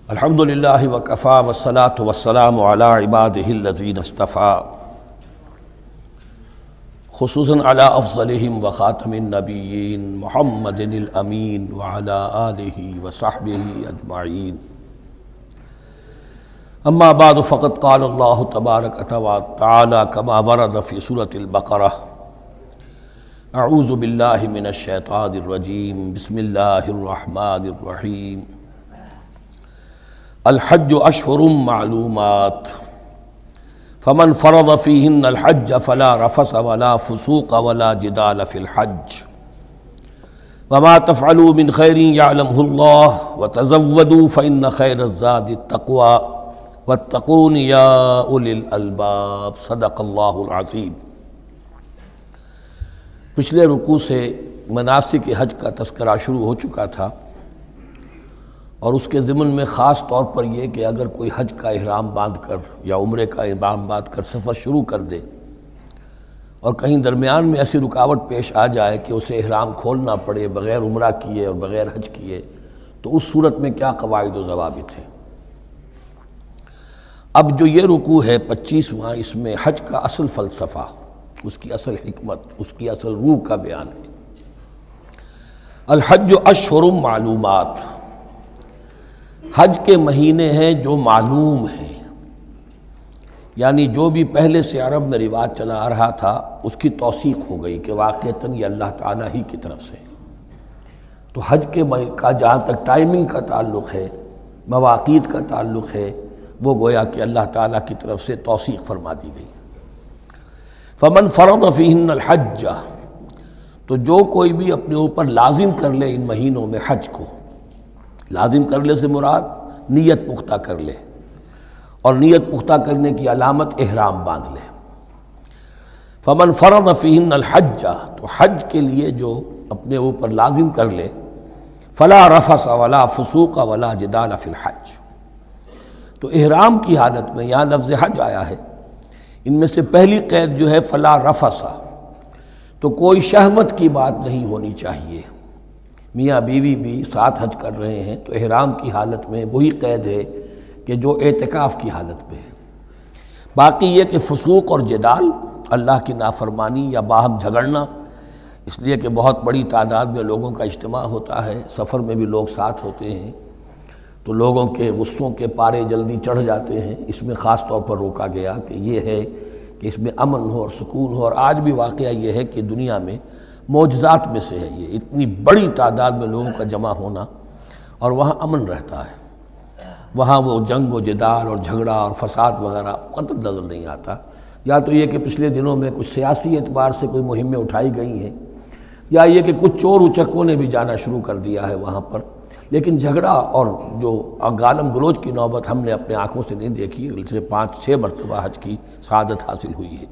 الحمد للہ وکفا والصلاة والسلام علی عباده الذین اصطفیٰ خصوصاً علی افضلہم وخاتم النبیین محمد الامین وعلی آلہ وصحبہ اجمعین اما بعد فقد قال اللہ تبارک وتعالی کما ورد فی سورة البقرہ اعوذ باللہ من الشیطان الرجیم بسم اللہ الرحمن الرحیم الحج اشہر معلومات فمن فرض فیہن الحج فلا رفث ولا فسوق ولا جدال فی الحج وما تفعلوا من خیر یعلمہ اللہ وتزودوا فإن خیر الزاد التقوی واتقون یا اولی الالباب صدق اللہ العظیم۔ پچھلے رکوع سے مناسک حج کا تذکرہ شروع ہو چکا تھا، اور اس کے ضمن میں خاص طور پر یہ کہ اگر کوئی حج کا احرام باندھ کر یا عمرے کا احرام باندھ کر سفر شروع کر دے اور کہیں درمیان میں ایسی رکاوٹ پیش آ جائے کہ اسے احرام کھولنا پڑے بغیر عمرہ کیے اور بغیر حج کیے، تو اس صورت میں کیا قواعد و ضوابط ہیں۔ اب جو یہ رکوع ہے 25واں، اس میں حج کا اصل فلسفہ، اس کی اصل حکمت، اس کی اصل روح کا بیان ہے۔ الحج اشہر معلومات، حج کے مہینے ہیں جو معلوم ہیں، یعنی جو بھی پہلے سے عرب میں رواج چلا آ رہا تھا اس کی توثیق ہو گئی کہ واقعتاً یہ اللہ تعالیٰ ہی کی طرف سے۔ تو حج کے کا جہاں تک ٹائمنگ کا تعلق ہے، مواقیت کا تعلق ہے، وہ گویا کہ اللہ تعالیٰ کی طرف سے توثیق فرما دی گئی۔ فمن فرض فیہن الحج، تو جو کوئی بھی اپنے اوپر لازم کر لے ان مہینوں میں حج کو، لازم کر لے سے مراد نیت پختہ کر لے، اور نیت پختہ کرنے کی علامت احرام باندھ لے۔ فمن فرض فیہن الحج، تو حج کے لیے جو اپنے اوپر لازم کر لے، فلا رفث ولا فسوق ولا جدال فی الحج، تو احرام کی حالت میں یہاں لفظ حج آیا ہے، ان میں سے پہلی قید جو ہے فلا رفث، تو کوئی شہوت کی بات نہیں ہونی چاہیے۔ میاں بیوی بھی ساتھ حج کر رہے ہیں تو احرام کی حالت میں وہی قید ہے کہ جو اعتکاف کی حالت میں ہے۔ باقی یہ کہ فسوق اور جدال، اللہ کی نافرمانی یا باہم جھگڑنا، اس لیے کہ بہت بڑی تعداد میں لوگوں کا اجتماع ہوتا ہے، سفر میں بھی لوگ ساتھ ہوتے ہیں، تو لوگوں کے غصوں کے پارے جلدی چڑھ جاتے ہیں، اس میں خاص طور پر روکا گیا کہ یہ ہے کہ اس میں امن ہو اور سکون ہو۔ اور آج بھی واقعہ یہ ہے کہ دنیا میں معجزات میں سے ہے یہ، اتنی بڑی تعداد میں لوگوں کا جمع ہونا، اور وہاں امن رہتا ہے، وہاں وہ جنگ و جدال اور جھگڑا اور فساد وغیرہ قطع نظر نہیں آتا۔ یا تو یہ کہ پچھلے دنوں میں کچھ سیاسی اعتبار سے کوئی مہمیں اٹھائی گئی ہیں، یا یہ کہ کچھ چور اچکوں نے بھی جانا شروع کر دیا ہے وہاں پر، لیکن جھگڑا اور جو گالم گلوچ کی نوبت ہم نے اپنے آنکھوں سے نہیں دیکھی، اسے 5-6 مرتبہ حج کی سعادت حاصل ہوئی ہے۔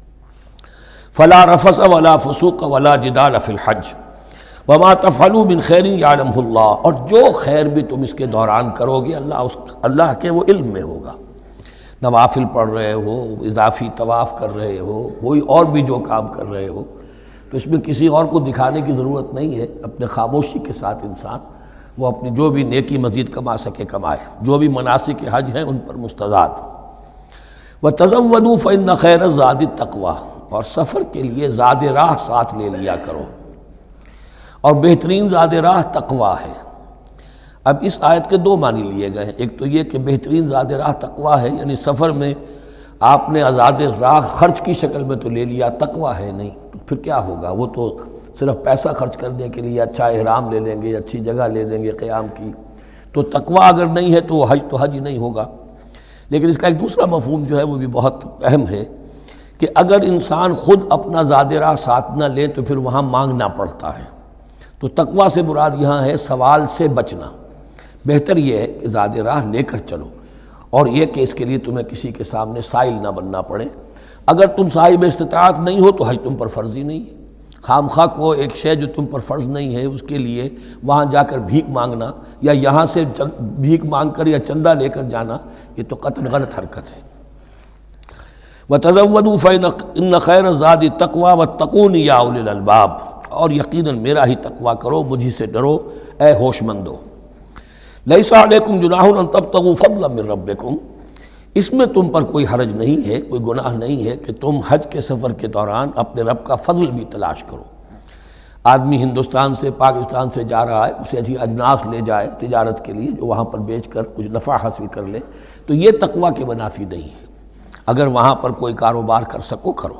فلا رفث ولا فسوق ولا جدال فی الحج وما تفعلوا من خیر یعلمہ اللہ، اور جو خیر بھی تم اس کے دوران کرو گے اللہ کے وہ علم میں ہوگا۔ نوافل پڑھ رہے ہو، اضافی طواف کر رہے ہو، کوئی اور بھی جو کام کر رہے ہو، تو اس میں کسی اور کو دکھانے کی ضرورت نہیں ہے، اپنے خاموشی کے ساتھ انسان وہ اپنی جو بھی نیکی مزید کما سکے کمائے، جو بھی مناسک حج ہیں ان پر مستزاد۔ وَتَزَوَّدُوا فَإِنَّ خَيْرَ الزَّادِ التَّقْوَىٰ، اور سفر کے لیے زاد راہ ساتھ لے لیا کرو، اور بہترین زاد راہ تقویٰ ہے۔ اب اس آیت کے 2 معنی لیے گئے ہیں، ایک تو یہ کہ بہترین زاد راہ تقویٰ ہے، یعنی سفر میں آپ نے زاد راہ خرچ کی شکل میں تو لے لیا، تقویٰ ہے نہیں، تو پھر کیا ہوگا؟ وہ تو صرف پیسہ خرچ کرنے کے لیے اچھا احرام لے لیں گے، اچھی جگہ لے لیں گے قیام کی، تو تقویٰ اگر نہیں ہے تو حج ہی نہیں ہوگا۔ لیکن اس کا ایک دوسرا مفہوم جو ہے وہ بھی بہت اہم ہے کہ اگر انسان خود اپنا زاد راہ ساتھ نہ لے تو پھر وہاں مانگنا پڑتا ہے، تو تقویٰ سے مراد یہاں ہے سوال سے بچنا۔ بہتر یہ ہے کہ زاد راہ لے کر چلو، اور یہ کہ اس کے لیے تمہیں کسی کے سامنے سائل نہ بننا پڑے۔ اگر تم صاحب استطاعت نہیں ہو تو حج تم پر فرض ہی نہیں ہے۔ خام خواہ کو ایک شے جو تم پر فرض نہیں ہے اس کے لیے وہاں جا کر بھیک مانگنا، یا یہاں سے بھیک مانگ کر یا چندہ لے کر جانا، یہ تو قطعاً غلط حرکت ہے۔ وَتَزَوَّدُوا فَإِنَّ خَيْرَ الزَّادِ التَّقْوَىٰ وَاتَّقُونِ يَا أُولِي الْأَلْبَابِ، اور یقیناً میرا ہی تقویٰ کرو، مجھ ہی سے ڈرو اے ہوش مندو۔ لیس علیکم جناح ان تبتغوا فضلا من ربکم، اس میں تم پر کوئی حرج نہیں ہے، کوئی گناہ نہیں ہے کہ تم حج کے سفر کے دوران اپنے رب کا فضل بھی تلاش کرو۔ آدمی ہندوستان سے پاکستان سے جا رہا ہے، اسے ایسی اجناس لے جائے تجارت کے لیے جو وہاں پر بیچ کر کچھ نفع حاصل کر لے، تو یہ تقویٰ کے منافی نہیں ہے۔ اگر وہاں پر کوئی کاروبار کر سکو کرو۔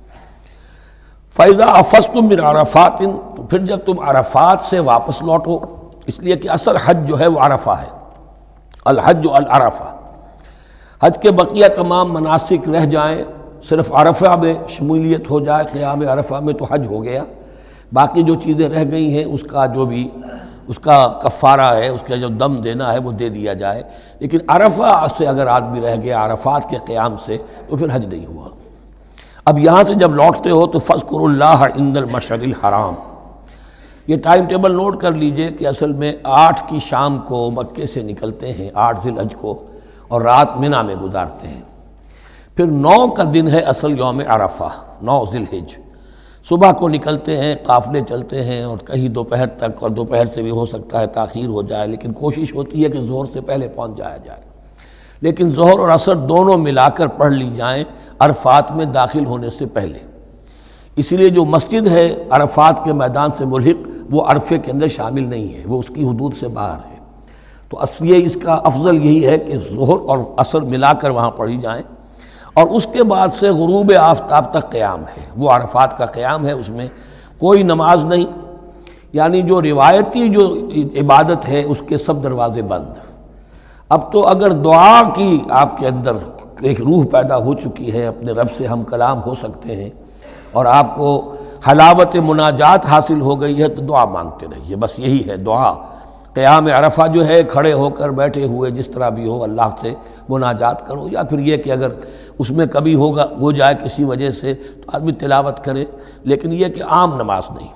فَإِذَا أَفَضْتُم مِّنْ عَرَفَاتٍ، تو پھر جب تم عرفات سے واپس لوٹو، اس لیے کہ اصل حج جو ہے وہ عرفہ ہے، الحج العرفہ۔ حج کے بقیہ تمام مناسک رہ جائیں، صرف عرفہ میں شمولیت ہو جائے، قیام عرفہ میں تو حج ہو گیا، باقی جو چیزیں رہ گئی ہیں اس کا جو بھی اس کا کفارہ ہے، اس کا جو دم دینا ہے وہ دے دیا جائے۔ لیکن عرفہ سے اگر آدمی رہ گیا عرفات کے قیام سے تو پھر حج نہیں ہوا۔ اب یہاں سے جب لوٹتے ہو تو فاذکروا اللہ عند المشعر الحرام، یہ ٹائم ٹیبل نوٹ کر لیجئے کہ اصل میں 8 کی شام کو مکے سے نکلتے ہیں 8 ذی الحج کو، اور رات منی میں گزارتے ہیں۔ پھر 9 کا دن ہے اصل یوم عرفہ، 9 ذی الحج، صبح کو نکلتے ہیں، قافلے چلتے ہیں اور کہیں دوپہر تک، اور دوپہر سے بھی ہو سکتا ہے تاخیر ہو جائے، لیکن کوشش ہوتی ہے کہ ظہر سے پہلے پہنچ جایا جائے، لیکن ظہر اور عصر دونوں ملا کر پڑھ لی جائیں عرفات میں داخل ہونے سے پہلے۔ اسی لیے جو مسجد ہے عرفات کے میدان سے ملحق وہ عرفے کے اندر شامل نہیں ہے، وہ اس کی حدود سے باہر ہے۔ تو اصلی اس کا افضل یہی ہے کہ ظہر اور عصر ملا کر وہاں پڑھی جائیں، اور اس کے بعد سے غروب آفتاب تک قیام ہے، وہ عرفات کا قیام ہے، اس میں کوئی نماز نہیں، یعنی جو روایتی جو عبادت ہے اس کے سب دروازے بند۔ اب تو اگر دعا کی آپ کے اندر ایک روح پیدا ہو چکی ہے، اپنے رب سے ہم کلام ہو سکتے ہیں، اور آپ کو حلاوت مناجات حاصل ہو گئی ہے، تو دعا مانگتے رہیے، بس یہی ہے دعا۔ قیام عرفہ جو ہے کھڑے ہو کر بیٹھے ہوئے جس طرح بھی ہو اللہ سے مناجات کرو، یا پھر یہ کہ اگر اس میں کبھی ہو جائے کسی وجہ سے تو آدمی تلاوت کرے، لیکن یہ کہ عام نماز نہیں۔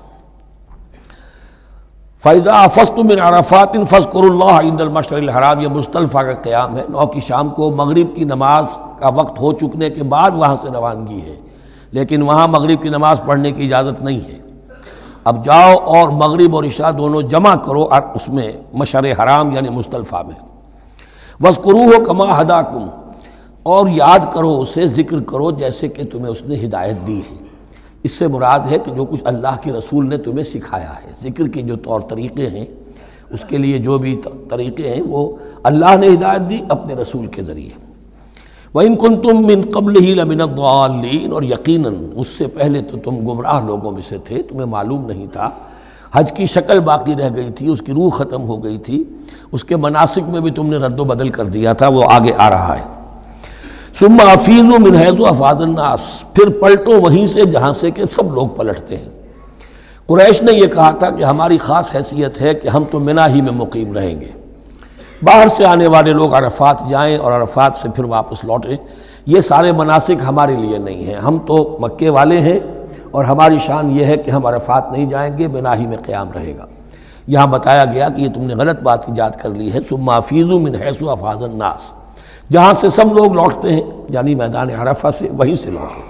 فَإِذَا أَفَضْتُم مِّنْ عَرَفَاتٍ فاذكروا اللَّهَ عِندَ الْمَشْعَرِ الْحَرَامِ، یہ مزدلفہ کا قیام ہے، 9 کی شام کو مغرب کی نماز کا وقت ہو چکنے کے بعد وہاں سے روانگی ہے، لیکن وہاں مغرب کی نماز پڑھنے کی اجازت نہیں ہے۔ اب جاؤ اور مغرب اور عشاء دونوں جمع کرو اس میں مشعر حرام یعنی مزدلفہ میں۔ وَاذْكُرُوهُ كَمَا هَدَاكُمْ، اور یاد کرو اسے، ذکر کرو جیسے کہ تمہیں اس نے ہدایت دی ہے۔ اس سے مراد ہے کہ جو کچھ اللہ کے رسول نے تمہیں سکھایا ہے، ذکر کے جو طور طریقے ہیں، اس کے لیے جو بھی طریقے ہیں وہ اللہ نے ہدایت دی اپنے رسول کے ذریعے۔ وَإِن كُنتُم مِّن قَبْلِهِ لَمِنَ الضَّالِّينَ، اور یقیناً اس سے پہلے تو تم گمراہ لوگوں میں سے تھے، تمہیں معلوم نہیں تھا، حج کی شکل باقی رہ گئی تھی، اس کی روح ختم ہو گئی تھی، اس کے مناسک میں بھی تم نے رد و بدل کر دیا تھا، وہ آگے آ رہا ہے۔ ثُمَّ أَفِيضُوا مِنْ حَيْثُ أَفَاضَ النَّاسُ، پھر پلٹو وہیں سے جہاں سے کہ سب لوگ پلٹتے ہیں۔ قریش نے یہ کہا تھا کہ ہماری خاص حیثیت ہے کہ ہم تو منی ہی میں مقیم رہیں گے، باہر سے آنے والے لوگ عرفات جائیں اور عرفات سے پھر واپس لوٹیں، یہ سارے مناسک ہمارے لیے نہیں ہیں، ہم تو مکے والے ہیں اور ہماری شان یہ ہے کہ ہم عرفات نہیں جائیں گے، منی ہی میں قیام رہے گا۔ یہاں بتایا گیا کہ یہ تم نے غلط بات ایجاد کر لی ہے۔ ثم افیضوا من حیث افاض الناس، جہاں سے سب لوگ لوٹتے ہیں یعنی میدان عرفہ سے، وہیں سے لوٹیں۔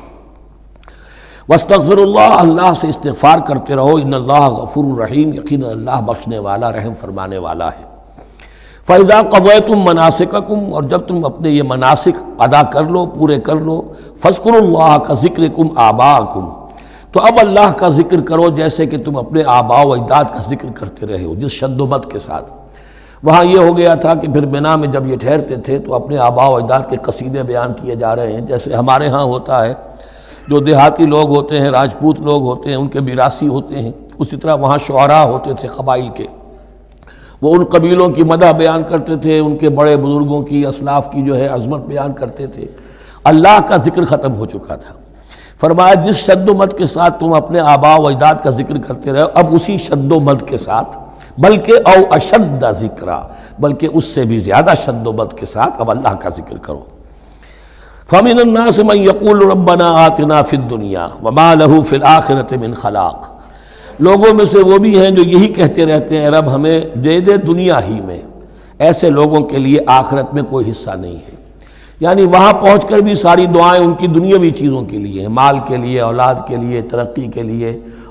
واستغفروا اللہ، اللہ سے استغفار کرتے رہو، ان اللہ غفور رحیم، یقیناً اللہ بخشنے والا رحم فرمانے والا ہے۔ فَإِذَا قَضَيْتُم مَّنَاسِكَكُمْ، اور جب تم اپنے یہ مناسک ادا کر لو، پورے کر لو، فاذكروا اللہ كذكركم آباءكم، تو اب اللہ کا ذکر کرو جیسے کہ تم اپنے آباء و اجداد کا ذکر کرتے رہے ہو، جس شد و مد کے ساتھ۔ وہاں یہ ہو گیا تھا کہ پھر منی میں جب یہ ٹھہرتے تھے تو اپنے آباء و اجداد کے قصیدے بیان کیے جا رہے ہیں، جیسے ہمارے ہاں ہوتا ہے، جو دیہاتی لوگ ہوتے ہیں، راجپوت لوگ ہوتے ہیں، ان کے میراثی ہوتے ہیں، اسی طرح وہاں شعراء ہوتے تھے قبائل کے، وہ ان قبیلوں کی مدح بیان کرتے تھے، ان کے بڑے بزرگوں کی، اسلاف کی جو ہے عظمت بیان کرتے تھے۔ اللہ کا ذکر ختم ہو چکا تھا، فرمایا جس شد و مد کے ساتھ تم اپنے آباء و اجداد کا ذکر کرتے رہے، اب اسی شد و مد کے ساتھ، بلکہ او اشد ذکرا، بلکہ اس سے بھی زیادہ شد و مد کے ساتھ اب اللہ کا ذکر کرو۔ فَمِنَ النَّاسِ مَن يَقُولُ رَبَّنَا آتِنَا فِي الدُّنْيَا وَمَا لَهُ فِي الْآخِرَةِ مِنْ خَلَاقٍ، لوگوں میں سے وہ بھی ہیں جو یہی کہتے رہتے ہیں رب ہمیں دے دے دنیا ہی میں، ایسے لوگوں کے لیے آخرت میں کوئی حصہ نہیں ہے۔ یعنی وہاں پہنچ کر بھی ساری دعائیں ان کی دنیاوی چیزوں کے لیے ہیں، مال کے لیے، اولاد کے لیے، ترقی کے لیے،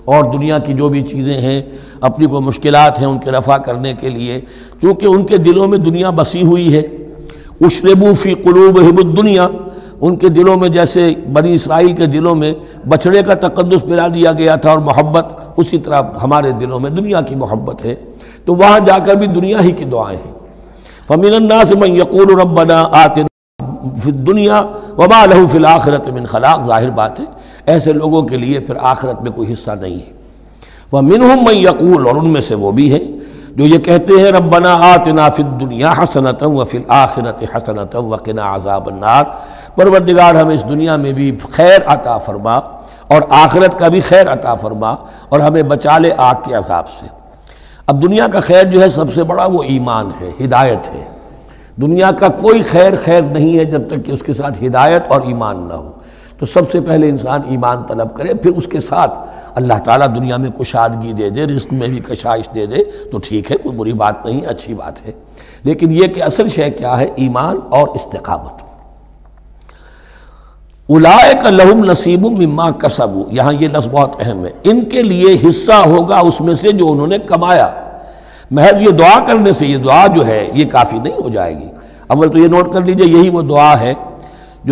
اور دنیا کی جو بھی چیزیں ہیں، اپنی کوئی مشکلات ہیں ان کے رفع کرنے کے لیے، چونکہ ان کے دلوں میں دنیا بسی ہوئی ہے۔ اشربوا فی قلوبہم الدنیا، ان کے دلوں میں جیسے بنی اسرائیل کے دلوں میں بچڑے کا تقدس پلا دیا گیا تھا اور محبت، اسی طرح ہمارے دلوں میں دنیا کی محبت ہے، تو وہاں جا کر بھی دنیا ہی کی دعائیں ہیں۔ فَمِنَ النَّاسِ مَن يَقُولُ رَبَّنَا آتِنَا فِي الدُّنْيَا وَمَا لَهُ فِي الْآخِرَةِ مِنْ خَلَاقٍ، ظاہر بات ہے ایسے لوگوں کے لیے پھر آخرت میں کوئی حصہ نہیں ہے۔ وَمِنْهُم مَن يَقُولُ، اور ان میں سے وہ بھی ہیں جو یہ کہتے ہیں ربنا آتنا فی الدنیا حسنۃ وفی الآخرۃ حسنۃ وقنا عذاب النار، پروردگار ہمیں اس دنیا میں بھی خیر عطا فرما اور آخرت کا بھی خیر عطا فرما اور ہمیں بچا لے آگ کے عذاب سے۔ اب دنیا کا خیر جو ہے سب سے بڑا وہ ایمان ہے، ہدایت ہے۔ دنیا کا کوئی خیر نہیں ہے جب تک کہ اس کے ساتھ ہدایت اور ایمان نہ ہو، تو سب سے پہلے انسان ایمان طلب کرے، پھر اس کے ساتھ اللہ تعالیٰ دنیا میں کشادگی دے دے، رزق میں بھی کشائش دے دے تو ٹھیک ہے، کوئی بری بات نہیں، اچھی بات ہے، لیکن یہ کہ اصل شے کیا ہے؟ ایمان اور استقامت۔ اولئک لہم نصیب مما کسبوا، یہاں یہ لفظ بہت اہم ہے، ان کے لیے حصہ ہوگا اس میں سے جو انہوں نے کمایا۔ محض یہ دعا کرنے سے، یہ دعا جو ہے یہ کافی نہیں ہو جائے گی۔ اول تو یہ نوٹ کر لیجئے، یہی وہ دعا ہے جو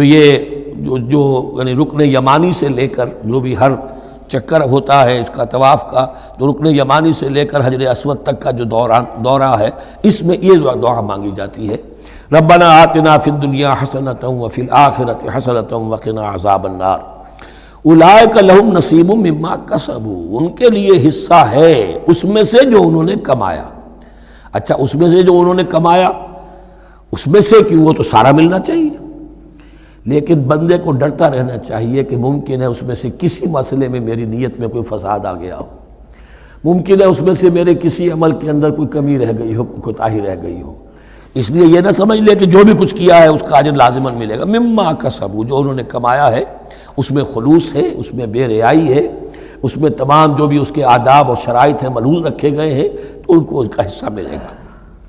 یعنی رکن یمانی سے لے کر جو بھی ہر چکر ہوتا ہے اس کا طواف کا، تو رکن یمانی سے لے کر حجر اسود تک کا جو دورہ ہے، اس میں یہ دعا مانگی جاتی ہے، ربنا آتنا فی الدنیا حسنۃ وفی الآخرۃ حسنۃ وقنا عذاب النار۔ اولئک لہم نصیب مما کسبوا، ان کے لیے حصہ ہے اس میں سے جو انہوں نے کمایا۔ اچھا، اس میں سے جو انہوں نے کمایا، اس میں سے کیوں؟ وہ تو سارا ملنا چاہیے، لیکن بندے کو ڈرتا رہنا چاہیے کہ ممکن ہے اس میں سے کسی مسئلے میں میری نیت میں کوئی فساد آ گیا ہو، ممکن ہے اس میں سے میرے کسی عمل کے اندر کوئی کمی رہ گئی ہو، کوئی کوتاہی رہ گئی ہو۔ اس لیے یہ نہ سمجھ لے کہ جو بھی کچھ کیا ہے اس کا اجر لازماً ملے گا۔ مما کسبوا، جو انہوں نے کمایا ہے اس میں خلوص ہے، اس میں بے ریائی ہے، اس میں تمام جو بھی اس کے آداب اور شرائط ہیں ملحوظ رکھے گئے ہیں، تو ان کو اس کا حصہ ملے گا۔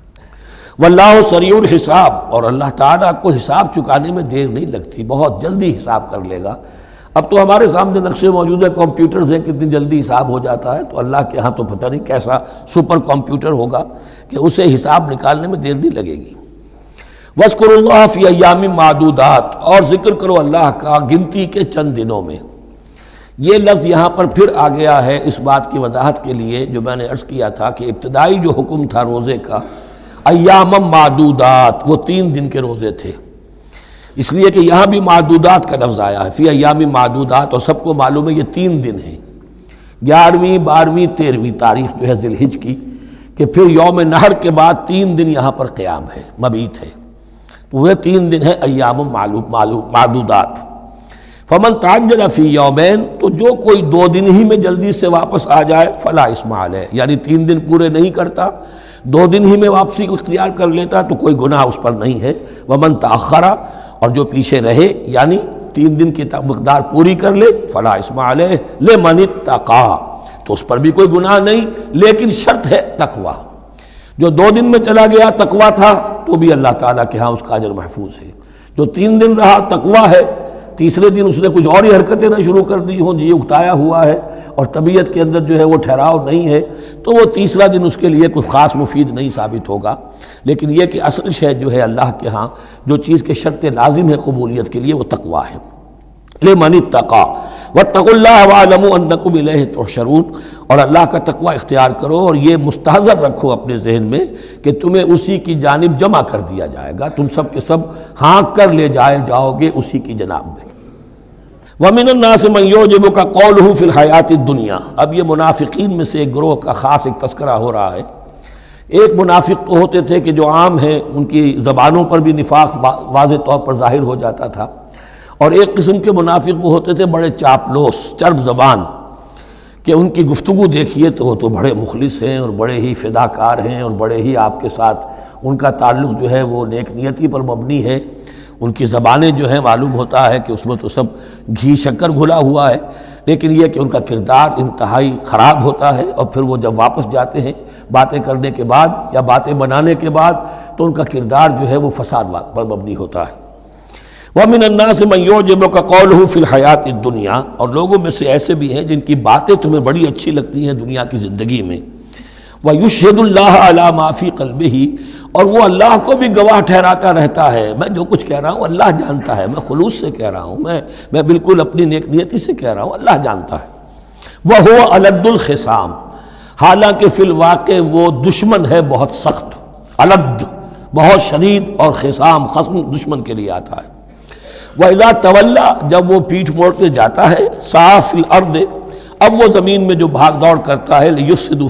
واللہ سریع الحساب، اور اللہ تعالیٰ کو حساب چکانے میں دیر نہیں لگتی، بہت جلدی حساب کر لے گا۔ اب تو ہمارے سامنے نقشے موجود ہیں، کمپیوٹرز ہیں، کتنی جلدی حساب ہو جاتا ہے، تو اللہ کے ہاں تو پتہ نہیں کیسا سپر کمپیوٹر ہوگا کہ اسے حساب نکالنے میں دیر نہیں لگے گی۔ وَاذْكُرُوا اللَّهَ فِي أَيَّامٍ مَّعْدُودَاتٍ، اور ذکر کرو اللہ کا گنتی کے چند دنوں میں۔ یہ لفظ یہاں پر پھر آ گیا ہے اس بات کی وضاحت کے لیے جو میں نے عرض کیا تھا کہ ابتدائی جو حکم تھا روزے کا، ایام معدودات، وہ 3 دن کے روزے تھے، اس لیے کہ یہاں بھی معدودات کا لفظ آیا ہے، فی ایام معدودات، اور سب کو معلوم ہے یہ 3 دن ہیں، 11ویں 12ویں 13ویں تاریخ جو ہے ذی الحج کی، کہ پھر یوم نحر کے بعد 3 دن یہاں پر قیام ہے، مبیت ہے، تو وہ 3 دن ہے ایام معدودات۔ فمن تعجل فی یومین، تو جو کوئی 2 دن ہی میں جلدی سے واپس آ جائے، فلا اثم علیہ، یعنی 3 دن پورے نہیں کرتا، 2 دن ہی میں واپسی کو اختیار کر لیتا تو کوئی گناہ اس پر نہیں ہے۔ ومن تأخر، اور جو پیچھے رہے یعنی 3 دن کی مقدار پوری کر لے، فلا اثم علیہ لمن اتقی، تو اس پر بھی کوئی گناہ نہیں، لیکن شرط ہے تقوی۔ جو 2 دن میں چلا گیا تقوی تھا تو بھی اللہ تعالیٰ کے ہاں اس کا اجر محفوظ ہے، جو 3 دن رہا تقوی ہے، تیسرے دن اس نے کچھ اور ہی حرکتیں نہ شروع کر دی ہوں، جی اکتایا ہوا ہے اور طبیعت کے اندر جو ہے وہ ٹھہراؤ نہیں ہے، تو وہ تیسرا دن اس کے لیے کوئی خاص مفید نہیں ثابت ہوگا۔ لیکن یہ کہ اصل شے جو ہے اللہ کے ہاں جو چیز کے شرط لازم ہے قبولیت کے لیے وہ تقوی ہے۔ لمن اتقی واتقوا اللہ واعلموا انکم الیہ تحشرون، اور اللہ کا تقوی اختیار کرو اور یہ مستحضر رکھو اپنے ذہن میں کہ تمہیں اسی کی جانب جمع کر دیا جائے گا، تم سب کے سب ہانک کر لے جاؤ گے اسی کی جناب میں۔ وَمِنَ النَّاسِ مَن يُعْجِبُكَ قَوْلُهُ فِي الْحَيَاةِ الدُّنْيَا، اب یہ منافقین میں سے ایک گروہ کا خاص ایک تذکرہ ہو رہا ہے۔ ایک منافق تو ہوتے تھے کہ جو عام ہیں، ان کی زبانوں پر بھی نفاق واضح طور پر ظاہر ہو جاتا تھا، اور ایک قسم کے منافق وہ ہوتے تھے بڑے چاپلوس، چرب زبان، کہ ان کی گفتگو دیکھیے تو وہ تو بڑے مخلص ہیں اور بڑے ہی فداکار ہیں اور بڑے ہی آپ کے ساتھ ان کا تعلق جو ہے وہ نیک نیتی پر مبنی ہے، ان کی زبانیں جو ہیں معلوم ہوتا ہے کہ اس میں تو سب گھی شکر گھلا ہوا ہے، لیکن یہ کہ ان کا کردار انتہائی خراب ہوتا ہے، اور پھر وہ جب واپس جاتے ہیں باتیں کرنے کے بعد یا باتیں بنانے کے بعد تو ان کا کردار جو ہے وہ فساد پر مبنی ہوتا ہے۔ وَمِنَ النَّاسِ مَن يُعْجِبُكَ قَوْلُهُ فِي الْحَيَاةِ الدُّنْيَا، اور لوگوں میں سے ایسے بھی ہیں جن کی باتیں تمہیں بڑی اچھی لگتی ہیں دنیا کی زندگی میں، وَيُشْهِدُ اللَّهَ عَلَى مَا فِي قَلْبِهِ، اور وہ اللہ کو بھی گواہ ٹھہراتا رہتا ہے، میں جو کچھ کہہ رہا ہوں اللہ جانتا ہے، میں خلوص سے کہہ رہا ہوں، میں بالکل اپنی نیک نیتی سے کہہ رہا ہوں، اللہ جانتا ہے۔ وَهُوَ أَلَدُّ الْخِصَامِ، حالانکہ فی الواقع وہ دشمن ہے بہت سخت، الد بہت شدید، اور خصام خصم دشمن کے لیے آتا ہے۔ وَإِذَا تَوَلَّى، جب وہ پیٹھ موڑتے جاتا ہے، سعى فِي الْأَرْضِ، اب وہ زمین میں جو بھاگ دوڑ کرتا ہے، لِيُفْسِدَ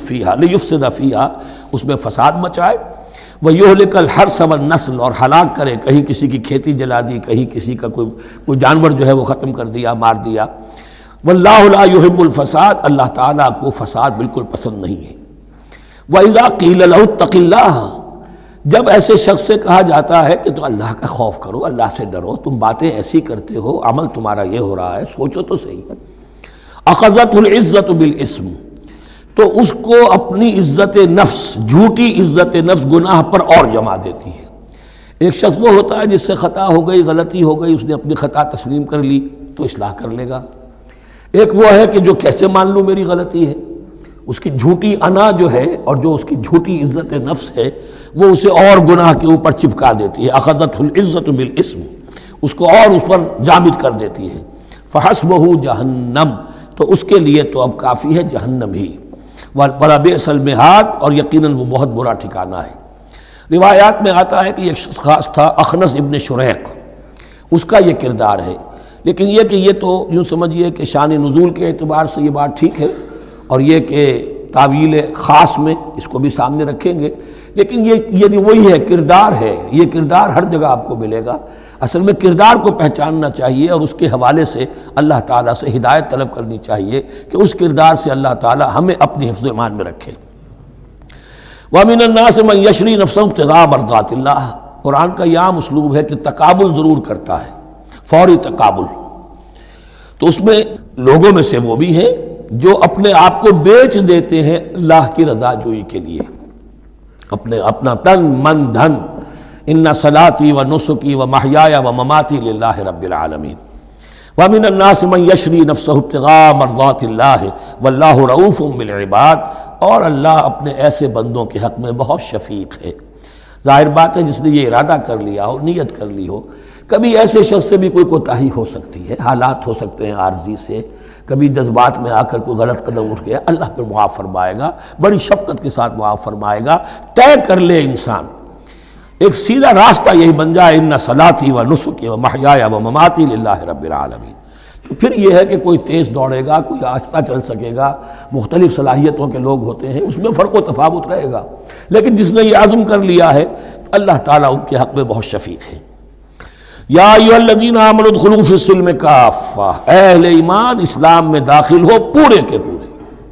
فِيهَا، اس میں فساد مچائے، وَيُهْلِكَ الْحَرْثَ وَالنَّسْلَ، اور ہلاک کرے، کہیں کسی کی کھیتی جلا دی، کہیں کسی کا کوئی جانور جو ہے وہ ختم کر دیا، مار دیا۔ وَاللَّهُ لَا يُحِبُّ الْفَسَادَ، اللہ تعالیٰ کو فساد بالکل پسند نہیں ہے۔ وَإِذَا قِيلَ لَهُ اتَّقِ اللَّهَ، جب ایسے شخص سے کہا جاتا ہے کہ تم اللہ کا خوف کرو، اللہ سے ڈرو، تم باتیں ایسی کرتے ہو، عمل تمہارا یہ ہو رہا ہے، سوچو تو صحیح۔ اخذته العزت بالاسم، تو اس کو اپنی عزت نفس، جھوٹی عزت نفس گناہ پر اور جما دیتی ہے۔ ایک شخص وہ ہوتا ہے جس سے خطا ہو گئی، غلطی ہو گئی، اس نے اپنی خطا تسلیم کر لی تو اصلاح کر لے گا۔ ایک وہ ہے کہ جو کیسے مان لوں میری غلطی ہے، اس کی جھوٹی انا جو ہے اور جو اس کی جھوٹی عزت نفس ہے وہ اسے اور گناہ کے اوپر چپکا دیتی ہے۔ اخذته العزت بالاسم، اس کو اور اس پر جامد کر دیتی ہے۔ فحسبه جہنم، تو اس کے لیے تو اب کافی ہے جہنم ہی۔ وَلَبِئْسَ الْمِہَادُ، اور یقیناً وہ بہت برا ٹھکانہ ہے۔ روایات میں آتا ہے کہ ایک شخص خاص تھا، اخنس ابن شریق، اس کا یہ کردار ہے، لیکن یہ کہ یہ تو یوں سمجھیے کہ شان نزول کے اعتبار سے یہ بات ٹھیک ہے، اور یہ کہ تعویل خاص میں اس کو بھی سامنے رکھیں گے، لیکن یہ وہی ہے، کردار ہے، یہ کردار ہر جگہ آپ کو ملے گا۔ اصل میں کردار کو پہچاننا چاہیے اور اس کے حوالے سے اللہ تعالیٰ سے ہدایت طلب کرنی چاہیے کہ اس کردار سے اللہ تعالیٰ ہمیں اپنی حفظ ایمان میں رکھے۔ وَمِنَ النَّاسِ مَن يَشْرِي نَفْسَهُ ابْتِغَاءَ مَرْضَاتِ اللَّهِ، قرآن کا یہ عام اسلوب ہے کہ تقابل ضرور کرتا ہے، فوری تقابل۔ تو اس میں لوگوں میں سے وہ بھی ہیں جو اپنے آپ کو بیچ دیتے ہیں اللہ کی رضا جوئی کے لیے، اپنا تن من دھن، ان صلاتی و نسکی و محیای و مماتی للہ رب العالمین۔ ومن الناس من یشری نفسہ ابتغاء مرضات اللہ واللہ رؤوف بالعباد، اور اللہ اپنے ایسے بندوں کے حق میں بہت شفیق ہے۔ ظاہر بات ہے جس نے یہ ارادہ کر لیا ہو، نیت کر لی ہو، کبھی ایسے شخص سے بھی کوئی کوتاہی ہو سکتی ہے، حالات ہو سکتے ہیں عارضی سے، کبھی جذبات میں آ کر کوئی غلط قدم اٹھ گیا، اللہ پھر معاف فرمائے گا، بڑی شفقت کے ساتھ معاف فرمائے گا۔ طے کر لے انسان، ایک سیدھا راستہ یہی بن جائے، ان صلاتی و نسکی و محیای و مماتی للہ رب العالمین۔ تو پھر یہ ہے کہ کوئی تیز دوڑے گا، کوئی آہستہ چل سکے گا، مختلف صلاحیتوں کے لوگ ہوتے ہیں، اس میں فرق و تفاوت رہے گا، لیکن جس نے یہ عزم کر لیا ہے اللہ تعالیٰ ان کے حق میں بہت شفیق ہے۔ یا ایھا الذین آمنوا ادخلوا فی السلم کافہ، اے اہل ایمان اسلام میں داخل ہو پورے کے پورے۔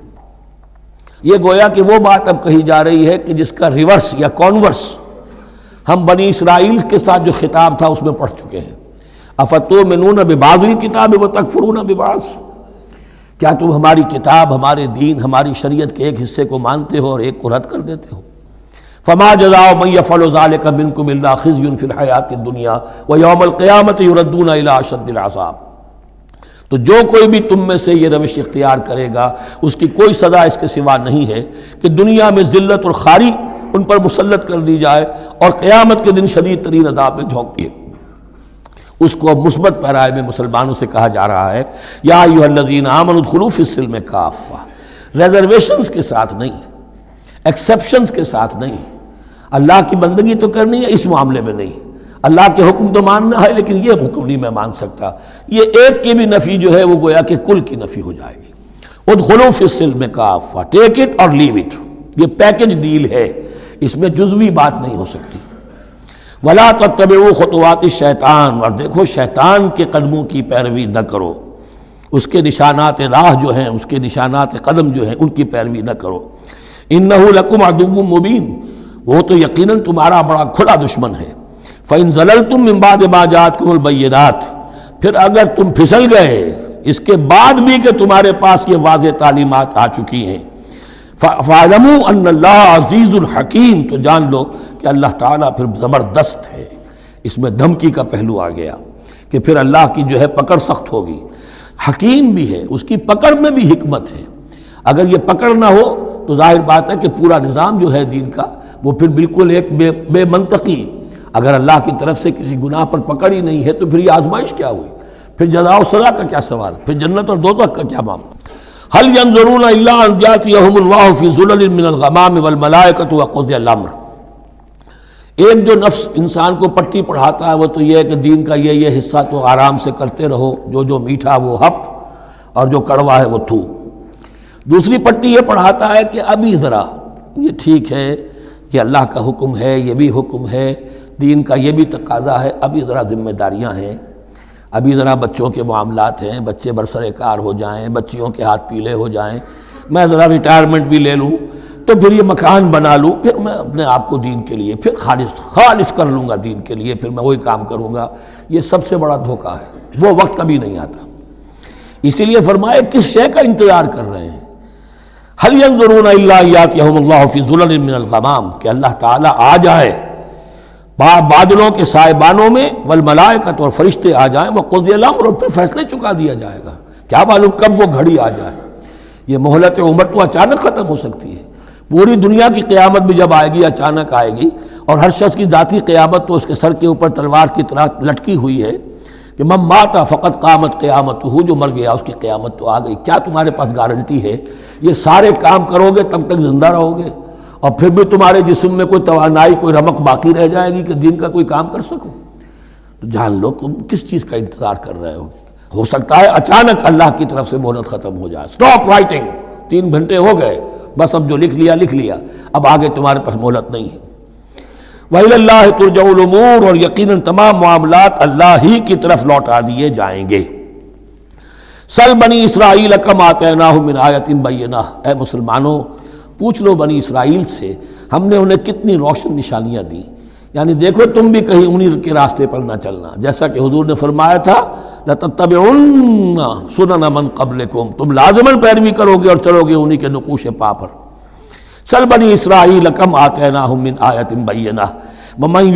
یہ گویا کہ وہ بات اب کہی جا رہی ہے کہ جس کا ریورس یا کانورس ہم بنی اسرائیل کے ساتھ جو خطاب تھا اس میں پڑھ چکے ہیں۔ افتؤمنون ببعض الکتاب وتکفرون ببعض، کیا تم ہماری کتاب، ہمارے دین، ہماری شریعت کے ایک حصے کو مانتے ہو اور ایک کو رد کر دیتے ہو؟ فما جزاء من يفعل ذلك منكم الا خزي في الحياة الدنيا ويوم القيامة يردون الى اشد العذاب، تو جو کوئی بھی تم میں سے یہ روش اختیار کرے گا اس کی کوئی سزا اس کے سوا نہیں ہے کہ دنیا میں ذلت اور خواری ان پر مسلط کر دی جائے اور قیامت کے دن شدید ترین عذاب میں جھونک دیے۔ اس کو اب مثبت پیرائے میں مسلمانوں سے کہا جا رہا ہے، یا ایھا الذین آمنوا ادخلوا فی السلم کافہ، ریزرویشنز کے ساتھ نہیں، ایکسیپشنز کے ساتھ نہیں۔ اللہ کی بندگی تو کرنی ہے، اس معاملے میں نہیں، اللہ کے حکم تو ماننا ہے لیکن یہ حکم نہیں میں مان سکتا، یہ ایک کی بھی نفی جو ہے وہ گویا کہ کل کی نفی ہو جائے گی۔ ادخلوا فی السلم کافہ، ٹیک اٹ اور لیو اٹ، یہ پیکج ڈیل ہے، اس میں جزوی بات نہیں ہو سکتی۔ ولا تتبعوا خطوات الشیطان، اور دیکھو شیطان کے قدموں کی پیروی نہ کرو، اس کے نشانات راہ جو ہیں، اس کے نشانات قدم جو ہیں ان کی پیروی نہ کرو۔ انہ لکم عدو مبین، وہ تو یقیناً تمہارا بڑا کھلا دشمن ہے۔ فإن زللتم من بعد ما جاءتکم البینات، پھر اگر تم پھسل گئے اس کے بعد بھی کہ تمہارے پاس یہ واضح تعلیمات آ چکی ہیں، فَاعْلَمُوا أَنَّ اللَّهَ عَزِيزٌ حَكِيمٌ، تو جان لو کہ اللہ تعالیٰ پھر زبردست ہے، اس میں دھمکی کا پہلو آ گیا کہ پھر اللہ کی جو ہے پکڑ سخت ہوگی۔ حکیم بھی ہے، اس کی پکڑ میں بھی حکمت ہے۔ اگر یہ پکڑ نہ ہو تو ظاہر بات ہے کہ پورا نظام جو ہے دین کا وہ پھر بالکل ایک بے منطقی، اگر اللہ کی طرف سے کسی گناہ پر پکڑ ہی نہیں ہے تو پھر یہ آزمائش کیا ہوئی، پھر جزا و سزا کا کیا سوال، پھر جنت اور دوزخ کا کیا معاملہ۔ هل ينظرون الا ان ياتيهم الله في ظلل من الغمام والملائكة وقضي الامر۔ ایک جو نفس انسان کو پٹی پڑھاتا ہے وہ تو یہ ہے کہ دین کا یہ حصہ تو آرام سے کرتے رہو، جو میٹھا وہ ہپ اور جو کڑوا ہے وہ تھو۔ دوسری پٹی یہ پڑھاتا ہے کہ ابھی ذرا یہ ٹھیک ہے کہ اللہ کا حکم ہے، یہ بھی حکم ہے، دین کا یہ بھی تقاضا ہے، ابھی ذرا ذمہ داریاں ہیں، ابھی ذرا بچوں کے معاملات ہیں، بچے برسر کار ہو جائیں، بچیوں کے ہاتھ پیلے ہو جائیں، میں ذرا ریٹائرمنٹ بھی لے لوں تو پھر یہ مکان بنا لوں، پھر میں اپنے آپ کو دین کے لیے پھر خالص کر لوں گا، دین کے لیے پھر میں وہی کام کروں گا۔ یہ سب سے بڑا دھوکہ ہے، وہ وقت کبھی نہیں آتا۔ اسی لیے فرمائے کس شے کا انتظار کر رہے ہیں؟ هل ينظرون الا ان ياتيهم الله في ظلل من الغمام، کہ اللہ تعالیٰ آ جائے بادلوں کے سائبانوں میں، والملائکۃ اور فرشتے آ جائیں، وقضی الامر اور پھر فیصلے چکا دیا جائے گا۔ کیا معلوم کب وہ گھڑی آ جائے، یہ مہلت عمر تو اچانک ختم ہو سکتی ہے۔ پوری دنیا کی قیامت بھی جب آئے گی اچانک آئے گی، اور ہر شخص کی ذاتی قیامت تو اس کے سر کے اوپر تلوار کی طرح لٹکی ہوئی ہے کہ من مات فقط قامت قیامتہ، جو مر گیا اس کی قیامت تو آ گئی۔ کیا تمہارے پاس گارنٹی ہے یہ سارے کام کرو گے تب تک زندہ رہو گے اور پھر بھی تمہارے جسم میں کوئی توانائی، کوئی رمق باقی رہ جائے گی کہ دین کا کوئی کام کر سکو؟ تو جان لو تم کس چیز کا انتظار کر رہے ہو سکتا ہے اچانک اللہ کی طرف سے مہلت ختم ہو جائے، سٹاپ رائٹنگ، 3 گھنٹے ہو گئے، بس اب جو لکھ لیا، اب آگے تمہارے پاس مہلت نہیں ہے۔ وَإِلَى اللَّهِ تُرْجَعُ الْأُمُورُ، اور یقیناً تمام معاملات اللہ ہی کی طرف لوٹا دیے جائیں گے۔ سل بنی اسرائیل کم آتیناہم من آیۃ بینہ، اے مسلمانوں پوچھ لو بنی اسرائیل سے ہم نے انہیں کتنی روشن نشانیاں دیں، یعنی دیکھو تم بھی کہیں انہی کے راستے پر نہ چلنا، جیسا کہ حضور نے فرمایا تھا لَتَتَّبِعُنَّ سُنَنَ مَن قَبْلِكُمْ، تم لازماً پیروی کرو گے اور چلو گے انہی کے نقوش پا پر۔ سل بنی اسرائیل کم آتیناہم من آیۃ بینہ ومن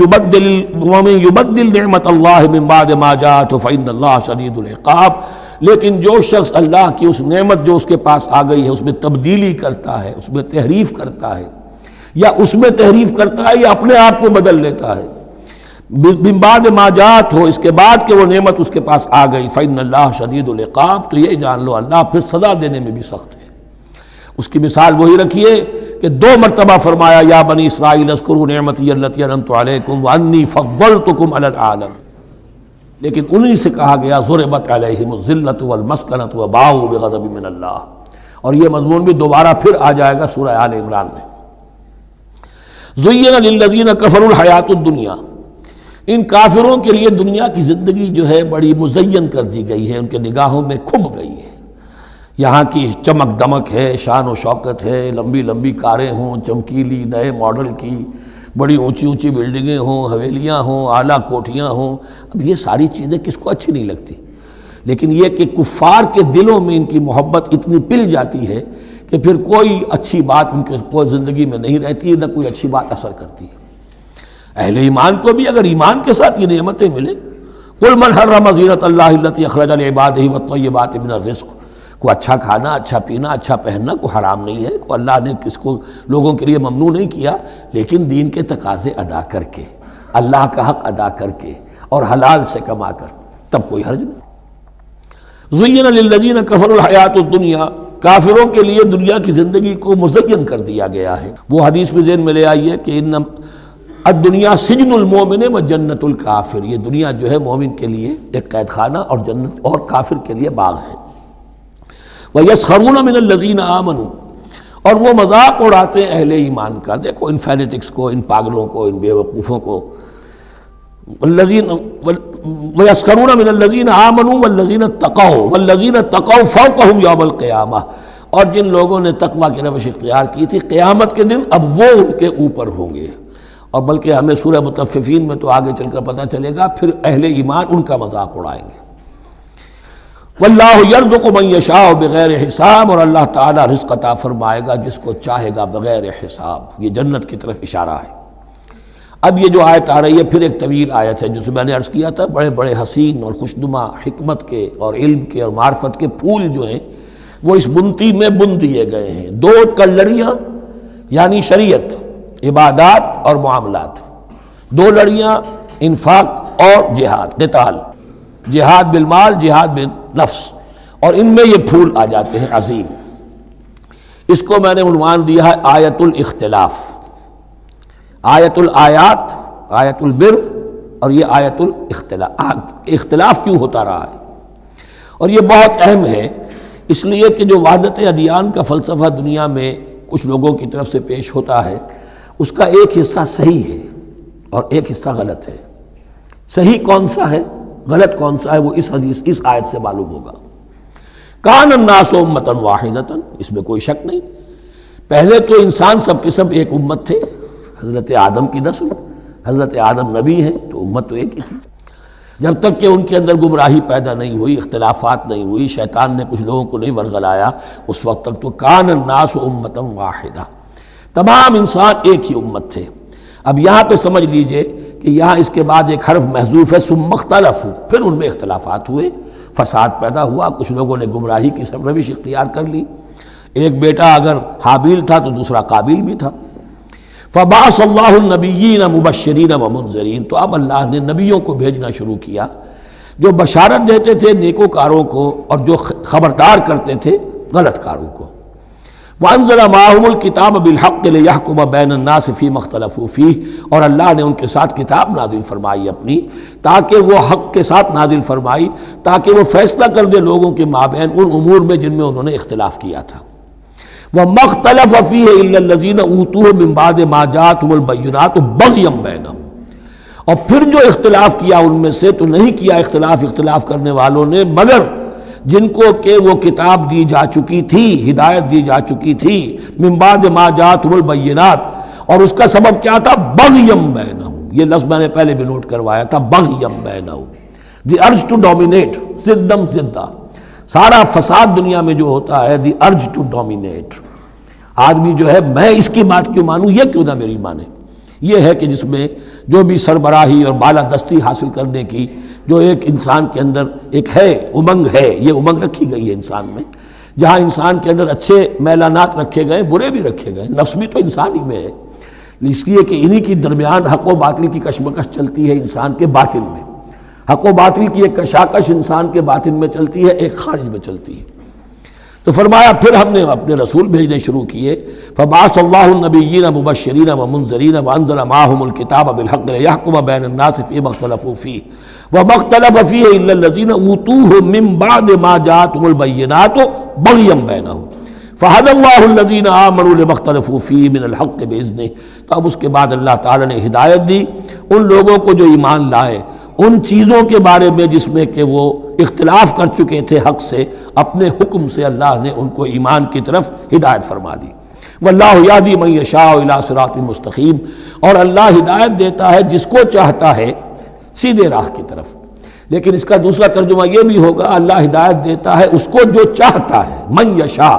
یبدل نعمت اللہ من بعد ما جاءتہ فإن اللہ شدید العقاب، لیکن جو شخص اللہ کی اس نعمت جو اس کے پاس آ گئی ہے اس میں تبدیلی کرتا ہے، اس میں تحریف کرتا ہے، یا اس میں تحریف کرتا ہے یا اپنے آپ کو بدل لیتا ہے، من بعد ما جاءت ہو، اس کے بعد کہ وہ نعمت اس کے پاس آ گئی، فإن اللہ شدید العقاب، تو یہ جان لو اللہ پھر سزا دینے میں بھی سخت ہے۔ اس کی مثال وہی رکھیے کہ 2 مرتبہ فرمایا یا بنی اسرائیل اذکروا نعمتی التی انعمت علیکم وانی فضلتکم علی العالم، لیکن انہی سے کہا گیا ضربت علیہم الذلۃ والمسکنۃ وباؤوا بغضب من اللہ، اور یہ مضمون بھی دوبارہ پھر آ جائے گا سورہ آل عمران میں۔ زین للذین کفروا الحیات الدنیا، ان کافروں کے لیے دنیا کی زندگی جو ہے بڑی مزین کر دی گئی ہے، ان کے نگاہوں میں کھب گئی ہے، یہاں کی چمک دمک ہے، شان و شوکت ہے، لمبی لمبی کاریں ہوں، چمکیلی نئے ماڈل کی، بڑی اونچی اونچی بلڈنگیں ہوں، حویلیاں ہوں، اعلیٰ کوٹھیاں ہوں، اب یہ ساری چیزیں کس کو اچھی نہیں لگتی، لیکن یہ کہ کفار کے دلوں میں ان کی محبت اتنی پل جاتی ہے کہ پھر کوئی اچھی بات ان کے کوئی زندگی میں نہیں رہتی، نہ کوئی اچھی بات اثر کرتی ہے۔ اہل ایمان کو بھی اگر ایمان کے ساتھ یہ نعمتیں ملیں، قل من حرم زینۃ اللہ التی اخرج لعبادہ والطیبات من الرزق، کو اچھا کھانا، اچھا پینا، اچھا پہننا کو حرام نہیں ہے، کو اللہ نے کس کو لوگوں کے لیے ممنوع نہیں کیا، لیکن دین کے تقاضے ادا کر کے، اللہ کا حق ادا کر کے اور حلال سے کما کر، تب کوئی حرج نہیں۔ زین للذین کفروا الحیات الدنیا، کافروں کے لیے دنیا کی زندگی کو مزین کر دیا گیا ہے۔ وہ حدیث میں ذہن میں لے آئیے کہ ان الدنیا سجن المومن و جنت الکافر، یہ دنیا جو ہے مومن کے لیے ایک قید خانہ اور جنت اور کافر کے لیے باغ ہے۔ وَيَسْخَرُونَ مِنَ الَّذِينَ آمَنُوا، اور وہ مذاق اڑاتے ہیں اہل ایمان کا، دیکھو ان فینیٹکس کو، ان پاگلوں کو، ان بیوقوفوں کو۔ وَيَسْخَرُونَ مِنَ الَّذِينَ آمَنُوا وَالَّذِينَ اتَّقَوْا وَالَّذِينَ اتَّقَوْا فَوْقَهُمْ يَوْمَ الْقِيَامَةِ، اور جن لوگوں نے تقویٰ کی روش اختیار کی تھی قیامت کے دن اب وہ ان کے اوپر ہوں گے، اور بلکہ ہمیں سورہ مطففین میں تو آگے چل کر پتہ چلے گا پھر اہل ایمان ان کا مذاق اڑائیں گے۔ واللہ یرزق من یشاء بغیر حساب، اور اللہ تعالیٰ رزق عطا فرمائے گا جس کو چاہے گا بغیر حساب، یہ جنت کی طرف اشارہ ہے۔ اب یہ جو آیت آ رہی ہے پھر ایک طویل آیت ہے، جس میں نے عرض کیا تھا بڑے بڑے حسین اور خوشنما حکمت کے اور علم کے اور معرفت کے پھول جو ہیں وہ اس بنتی میں بن دیے گئے ہیں۔ دو کلڑیاں یعنی شریعت، عبادات اور معاملات، دو لڑیاں انفاق اور جہاد، قتال، جہاد بالمال، جہاد بالنفس، اور ان میں یہ پھول آ جاتے ہیں عظیم۔ اس کو میں نے عنوان دیا ہے آیت الاختلاف، آیت الآیات، آیت البر، اور یہ آیت الاختلاف۔ اختلاف کیوں ہوتا رہا ہے؟ اور یہ بہت اہم ہے، اس لیے کہ جو وحدت ادیان کا فلسفہ دنیا میں کچھ لوگوں کی طرف سے پیش ہوتا ہے، اس کا ایک حصہ صحیح ہے اور ایک حصہ غلط ہے۔ صحیح کون سا ہے، غلط کون سا ہے، وہ اس حدیث، اس آیت سے معلوم ہوگا۔ کان الناس امۃ واحدۃ، اس میں کوئی شک نہیں، پہلے تو انسان سب کے سب ایک امت تھے، حضرت آدم کی نسل، حضرت آدم نبی ہیں تو امت تو ایک ہی تھی، جب تک کہ ان کے اندر گمراہی پیدا نہیں ہوئی، اختلافات نہیں ہوئی، شیطان نے کچھ لوگوں کو نہیں ورغلایا، اس وقت تک تو کان الناس امۃ واحدہ، تمام انسان ایک ہی امت تھے۔ اب یہاں پہ سمجھ لیجئے کہ یہاں اس کے بعد ایک حرف محذوف ہے، ثم اختلفوا، پھر ان میں اختلافات ہوئے، فساد پیدا ہوا، کچھ لوگوں نے گمراہی کی روش اختیار کر لی، ایک بیٹا اگر حابیل تھا تو دوسرا قابیل بھی تھا۔ فبعث اللہ النبیین مبشرین ومنذرین، تو اب اللہ نے نبیوں کو بھیجنا شروع کیا جو بشارت دیتے تھے نیکوکاروں کو اور جو خبردار کرتے تھے غلط کاروں کو۔ وانزل معهم الکتاب بالحق لیحکم بین الناس فیما اختلفوا فیہ، اور اللہ نے ان کے ساتھ کتاب نازل فرمائی اپنی، تاکہ وہ حق کے ساتھ نازل فرمائی، تاکہ وہ فیصلہ کر دے لوگوں کے مابین ان امور میں جن میں انہوں نے اختلاف کیا تھا۔ وَمَا اخْتَلَفَ فِيهِ إِلَّا الَّذِينَ أُوتُوهُ مِن بَعْدِ مَا جَاءَتْهُمُ الْبَيِّنَاتُ بَغْيًا بَيْنَهُمْ، اور پھر جو اختلاف کیا ان میں سے تو نہیں کیا اختلاف کرنے والوں نے مگر جن کو کہ وہ کتاب دی جا چکی تھی، ہدایت دی جا چکی تھی، من بعد ما جاءتهم البینات، اور اس کا سبب کیا تھا؟ بغیم بینہم، یہ لفظ میں نے پہلے بھی نوٹ کروایا تھا، بغیم بینہم، دی ارج ٹو ڈومینیٹ، زدم زدہ، سارا فساد دنیا میں جو ہوتا ہے دی ارج ٹو ڈومینیٹ، آدمی جو ہے میں اس کی بات کیوں مانوں، یہ کیوں نہ میری مانے، یہ ہے کہ جس میں جو بھی سربراہی اور بالادستی حاصل کرنے کی جو ایک انسان کے اندر ایک ہے امنگ ہے، یہ امنگ رکھی گئی ہے انسان میں، جہاں انسان کے اندر اچھے میلانات رکھے گئے، برے بھی رکھے گئے، نفس بھی تو انسان ہی میں ہے، اس لیے کہ انہی کی درمیان حق و باطل کی کشمکش چلتی ہے انسان کے باطن میں، حق و باطل کی ایک کشاکش انسان کے باطن میں چلتی ہے، ایک خارج میں چلتی ہے۔ تو فرمایا پھر ہم نے اپنے رسول بھیجنے شروع کیے، فبعث اللہ النبیین مبشرین ومنذرین وانزل معهم الکتاب بالحق لیحکم بین الناس فیما اختلفوا فیہ وما اختلف فیہ الا الذین اوتوہ من بعد ما جاءتهم البینات بغیا بینہم فہدی اللہ الذین آمنوا لما اختلفوا فیہ من الحق باذنہ۔ تو اب اس کے بعد اللہ تعالیٰ نے ہدایت دی ان لوگوں کو جو ایمان لائے ان چیزوں کے بارے میں جس میں کہ وہ اختلاف کر چکے تھے حق سے، اپنے حکم سے اللہ نے ان کو ایمان کی طرف ہدایت فرما دی۔ واللہ یہدی من یشاء الی صراط مستقیم، اور اللہ ہدایت دیتا ہے جس کو چاہتا ہے سیدھے راہ کی طرف۔ لیکن اس کا دوسرا ترجمہ یہ بھی ہوگا اللہ ہدایت دیتا ہے اس کو جو چاہتا ہے، من یشاء،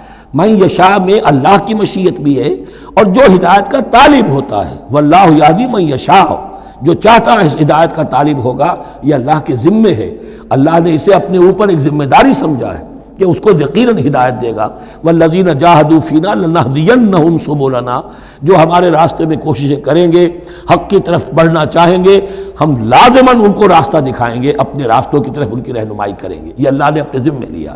من یشاء میں اللہ کی مشیت بھی ہے اور جو ہدایت کا طالب ہوتا ہے، واللہ یہدی من یشاء، جو چاہتا ہے اس ہدایت کا طالب ہوگا، یہ اللہ کے ذمے ہے، اللہ نے اسے اپنے اوپر ایک ذمہ داری سمجھا ہے کہ اس کو یقیناً ہدایت دے گا۔ والذین جاہدوا فینا لنہدینہم سبلنا، جو ہمارے راستے میں کوششیں کریں گے، حق کی طرف بڑھنا چاہیں گے، ہم لازماً ان کو راستہ دکھائیں گے، اپنے راستوں کی طرف ان کی رہنمائی کریں گے، یہ اللہ نے اپنے ذمے لیا۔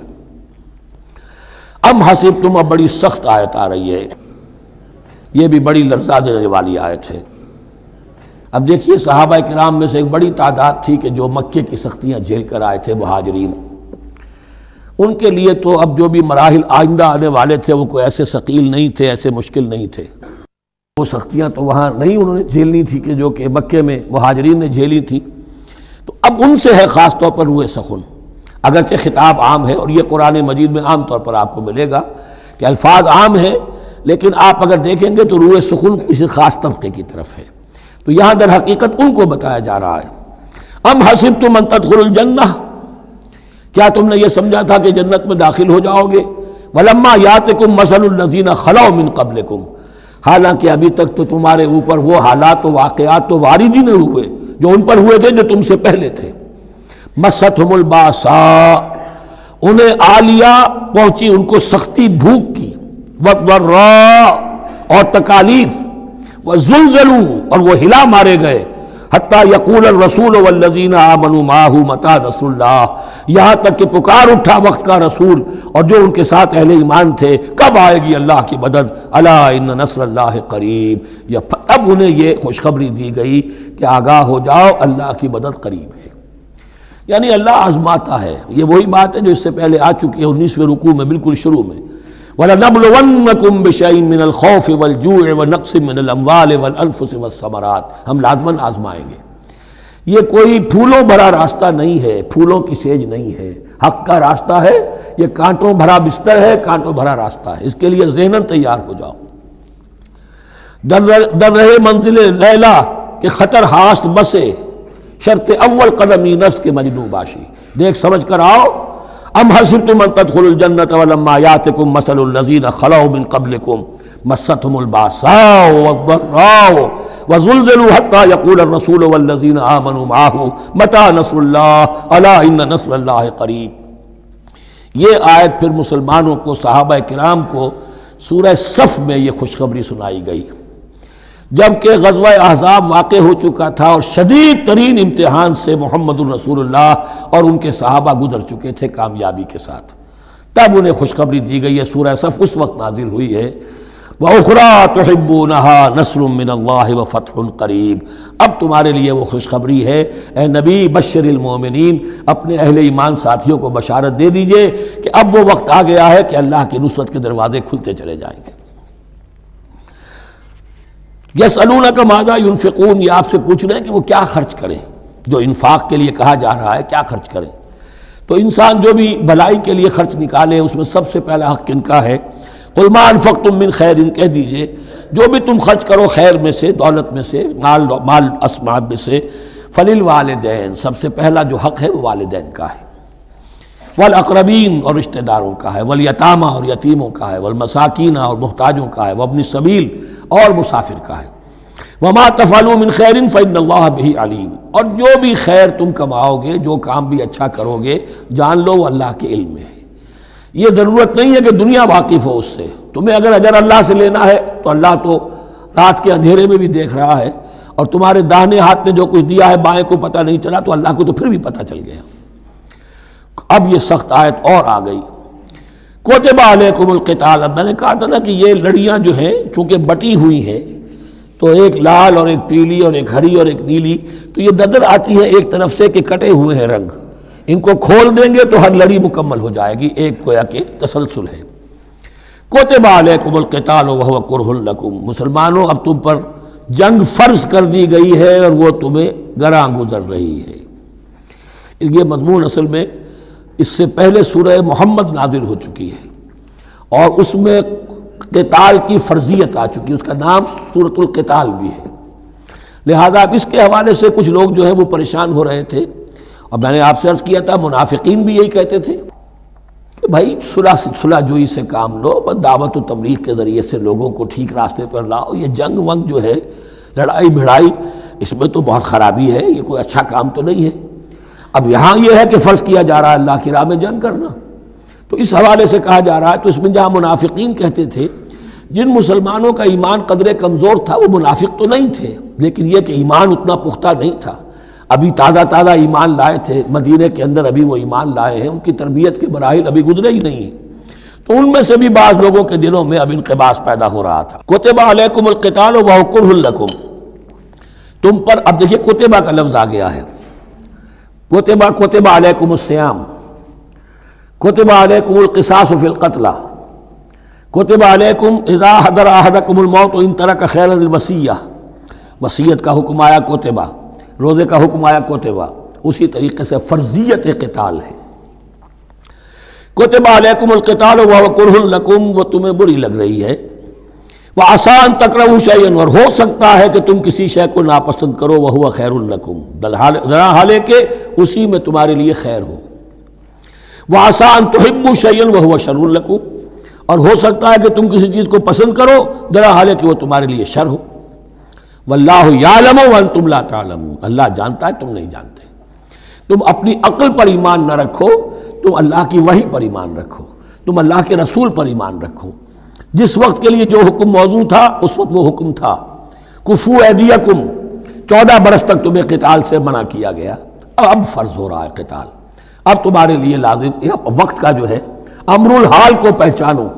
ام حسبتم، اب بڑی سخت آیت آ رہی ہے، یہ بھی بڑی لرزا دینے والی آیت ہے۔ اب دیکھیے صحابہ کرام میں سے ایک بڑی تعداد تھی کہ جو مکے کی سختیاں جھیل کر آئے تھے، مہاجرین، ان کے لیے تو اب جو بھی مراحل آئندہ آنے والے تھے وہ کوئی ایسے ثقیل نہیں تھے، ایسے مشکل نہیں تھے، وہ سختیاں تو وہاں نہیں انہوں نے جھیلنی تھی کہ جو کہ مکے میں مہاجرین نے جھیلی تھی، تو اب ان سے ہے خاص طور پر روح سخن، اگرچہ خطاب عام ہے، اور یہ قرآن مجید میں عام طور پر آپ کو ملے گا کہ الفاظ عام ہیں، لیکن آپ اگر دیکھیں گے تو روح سخن کسی خاص طبقے کی طرف ہے، تو یہاں در حقیقت ان کو بتایا جا رہا ہے۔ ام حسبتم ان تدخلوا الجنہ، کیا تم نے یہ سمجھا تھا کہ جنت میں داخل ہو جاؤ گے؟ ولما یاتکم مثل الذین خلوا من قبلکم، حالانکہ ابھی تک تو تمہارے اوپر وہ حالات و واقعات تو وارد ہی نہیں ہوئے جو ان پر ہوئے تھے جو تم سے پہلے تھے۔ مستہم الباساء، انہیں آ لیا، پہنچی ان کو سختی بھوک کی، والضراء اور تکالیف، وزلزلوا اور وہ ہلا مارے گئے، حتیٰ یقول الرسول والذین آمنوا معہ متی نصر اللہ، یہاں تک کہ پکار اٹھا وقت کا رسول اور جو ان کے ساتھ اہل ایمان تھے، کب آئے گی اللہ کی مدد، الا ان نصر اللہ قریب، اب انہیں یہ خوشخبری دی گئی کہ آگاہ ہو جاؤ اللہ کی مدد قریب ہے۔ یعنی اللہ آزماتا ہے، یہ وہی بات ہے جو اس سے پہلے آ چکی ہے 19ویں رکوع میں بالکل شروع میں، وَلَنَبْلُوَنَّكُمْ بِشَيْءٍ مِّنَ الْخَوْفِ وَالْجُوعِ وَنَقْصٍ مِّنَ الْأَمْوَالِ وَالْأَنفُسِ وَالثَّمَرَاتِ، ہم لازماً آزمائیں گے۔ یہ کوئی پھولوں بھرا راستہ نہیں ہے، پھولوں کی سیج نہیں ہے، حق کا راستہ ہے، یہ کانٹوں بھرا بستر ہے، کانٹوں بھرا راستہ ہے، اس کے لیے ذہناً تیار ہو جاؤ۔ در رہے منزل لیلا کہ خطر ہاست بسے، شرط اول قدمی نفس کے مجنوں باشی، دیکھ سمجھ کر آؤ۔ ام حسبتم ان تدخلوا الجنۃ ولما یاتکم مثل الذین خلوا من قبلکم مستهم الباساء والضراء وزلزلوا حتى يقول الرسول والذین آمنوا معه متی نصر اللہ الا ان نصر اللہ قریب۔ یہ آیت پھر مسلمانوں کو، صحابہ کرام کو سورہ صف میں یہ خوشخبری سنائی گئی جبکہ غزوہ احزاب واقع ہو چکا تھا اور شدید ترین امتحان سے محمد الرسول اللہ اور ان کے صحابہ گزر چکے تھے کامیابی کے ساتھ، تب انہیں خوشخبری دی گئی ہے۔ سورہ صف اس وقت نازل ہوئی ہے، وَأُخْرَىٰ تُحِبُّونَهَا نَصْرٌ مِّنَ اللَّهِ وَفَتْحٌ قَرِيبٌ، اب تمہارے لیے وہ خوشخبری ہے اے نبی، بشر المومنین، اپنے اہل ایمان ساتھیوں کو بشارت دے دیجئے کہ اب وہ وقت آ گیا ہے کہ اللہ کی نصرت کے دروازے کھلتے چلے جائیں گے۔ یسألونک ماذا ینفقون، یہ آپ سے پوچھ رہے ہیں کہ وہ کیا خرچ کریں، جو انفاق کے لیے کہا جا رہا ہے کیا خرچ کریں۔ تو انسان جو بھی بھلائی کے لیے خرچ نکالے اس میں سب سے پہلا حق ان کا ہے، قل ما انفقتم من خیر، ان کہہ دیجئے جو بھی تم خرچ کرو خیر میں سے، دولت میں سے، مال اسباب میں سے، فللوالدین، سب سے پہلا جو حق ہے وہ والدین کا ہے، والاقربین اور رشتہ داروں کا ہے، والیتامى اور یتیموں کا ہے، والمساکین اور محتاجوں کا ہے، وابن السبیل اور مسافر کا ہے، وما تفعلوا من خیر فإن اللہ بہ علیم، اور جو بھی خیر تم کماؤ گے، جو کام بھی اچھا کرو گے، جان لو وہ اللہ کے علم میں ہے۔ یہ ضرورت نہیں ہے کہ دنیا واقف ہو اس سے، تمہیں اگر اجر اللہ سے لینا ہے تو اللہ تو رات کے اندھیرے میں بھی دیکھ رہا ہے، اور تمہارے داہنے ہاتھ نے جو کچھ دیا ہے بائیں کو پتہ نہیں چلا تو اللہ کو تو پھر بھی پتہ چل گیا۔ اب یہ سخت آیت اور آ گئی، کتب علیکم القتال، اب میں نے کہا تھا نا کہ یہ لڑیاں جو ہیں چونکہ بٹی ہوئی ہیں تو ایک لال اور ایک پیلی اور ایک ہری اور ایک نیلی، تو یہ نظر آتی ہے ایک طرف سے کہ کٹے ہوئے ہیں رنگ، ان کو کھول دیں گے تو ہر لڑی مکمل ہو جائے گی، ایک گویا کہ تسلسل ہے۔ کتب علیکم القتال وہو کرہ لکم، مسلمانوں اب تم پر جنگ فرض کر دی گئی ہے اور وہ تمہیں گراں گزر رہی ہے۔ یہ مضمون اصل میں اس سے پہلے سورہ محمد نازل ہو چکی ہے اور اس میں قتال کی فرضیت آ چکی ہے، اس کا نام سورۃ القتال بھی ہے، لہذا اب اس کے حوالے سے کچھ لوگ جو ہیں وہ پریشان ہو رہے تھے، اور میں نے آپ سے عرض کیا تھا منافقین بھی یہی کہتے تھے کہ بھائی صلح جوئی سے کام لو، بس دعوت و تبلیغ کے ذریعے سے لوگوں کو ٹھیک راستے پر لاؤ، یہ جنگ ونگ جو ہے، لڑائی بھڑائی، اس میں تو بہت خرابی ہے، یہ کوئی اچھا کام تو نہیں ہے۔ اب یہاں یہ ہے کہ فرض کیا جا رہا ہے اللہ کی راہ میں جنگ کرنا، تو اس حوالے سے کہا جا رہا ہے، تو اس میں جہاں منافقین کہتے تھے، جن مسلمانوں کا ایمان قدر کمزور تھا وہ منافق تو نہیں تھے، لیکن یہ کہ ایمان اتنا پختہ نہیں تھا، ابھی تازہ ایمان لائے تھے، مدینے کے اندر ابھی وہ ایمان لائے ہیں، ان کی تربیت کے مراحل ابھی گزرے ہی نہیں ہیں، تو ان میں سے بھی بعض لوگوں کے دلوں میں اب انقباض پیدا ہو رہا تھا۔ کتب علیکم القتال وہو کرہ لکم، تم پر اب دیکھیے کتبہ کا لفظ آ گیا ہے، کتب علیکم الصیام، کتب علیکم القصاص فی القتلى، کتب علیکم اذا حضر احدکم الموت ان ترک خیرا الوصیہ، وصیت کا حکم آیا کتبہ، روزے کا حکم آیا کتبہ، اسی طریقے سے فرضیت قتال ہے۔ کتب علیکم القتال وہو کرہ لکم، وہ تمہیں بری لگ رہی ہے، وعسیٰ ان تکرہوا شیئا، اور ہو سکتا ہے کہ تم کسی شے کو ناپسند کرو، وہو خیر لکم، ذرا حالے کہ اسی میں تمہارے لیے خیر ہو، وعسیٰ ان تحبوا شیئا وہو شر لکم، اور ہو سکتا ہے کہ تم کسی چیز کو پسند کرو درا حال ہے کہ وہ تمہارے لیے شر ہو۔ واللہ یعلم وانتم لا تعلمون، اللہ جانتا ہے تم نہیں جانتے۔ تم اپنی عقل پر ایمان نہ رکھو، تم اللہ کی وحی پر ایمان رکھو، تم اللہ کے رسول پر ایمان رکھو۔ جس وقت کے لیے جو حکم موضوع تھا اس وقت وہ حکم تھا، کفو ایدیکم، 14 برس تک تمہیں قتال سے منع کیا گیا، اب فرض ہو رہا ہے قتال، اب تمہارے لیے لازم وقت کا جو ہے امر الحال کو پہچانو۔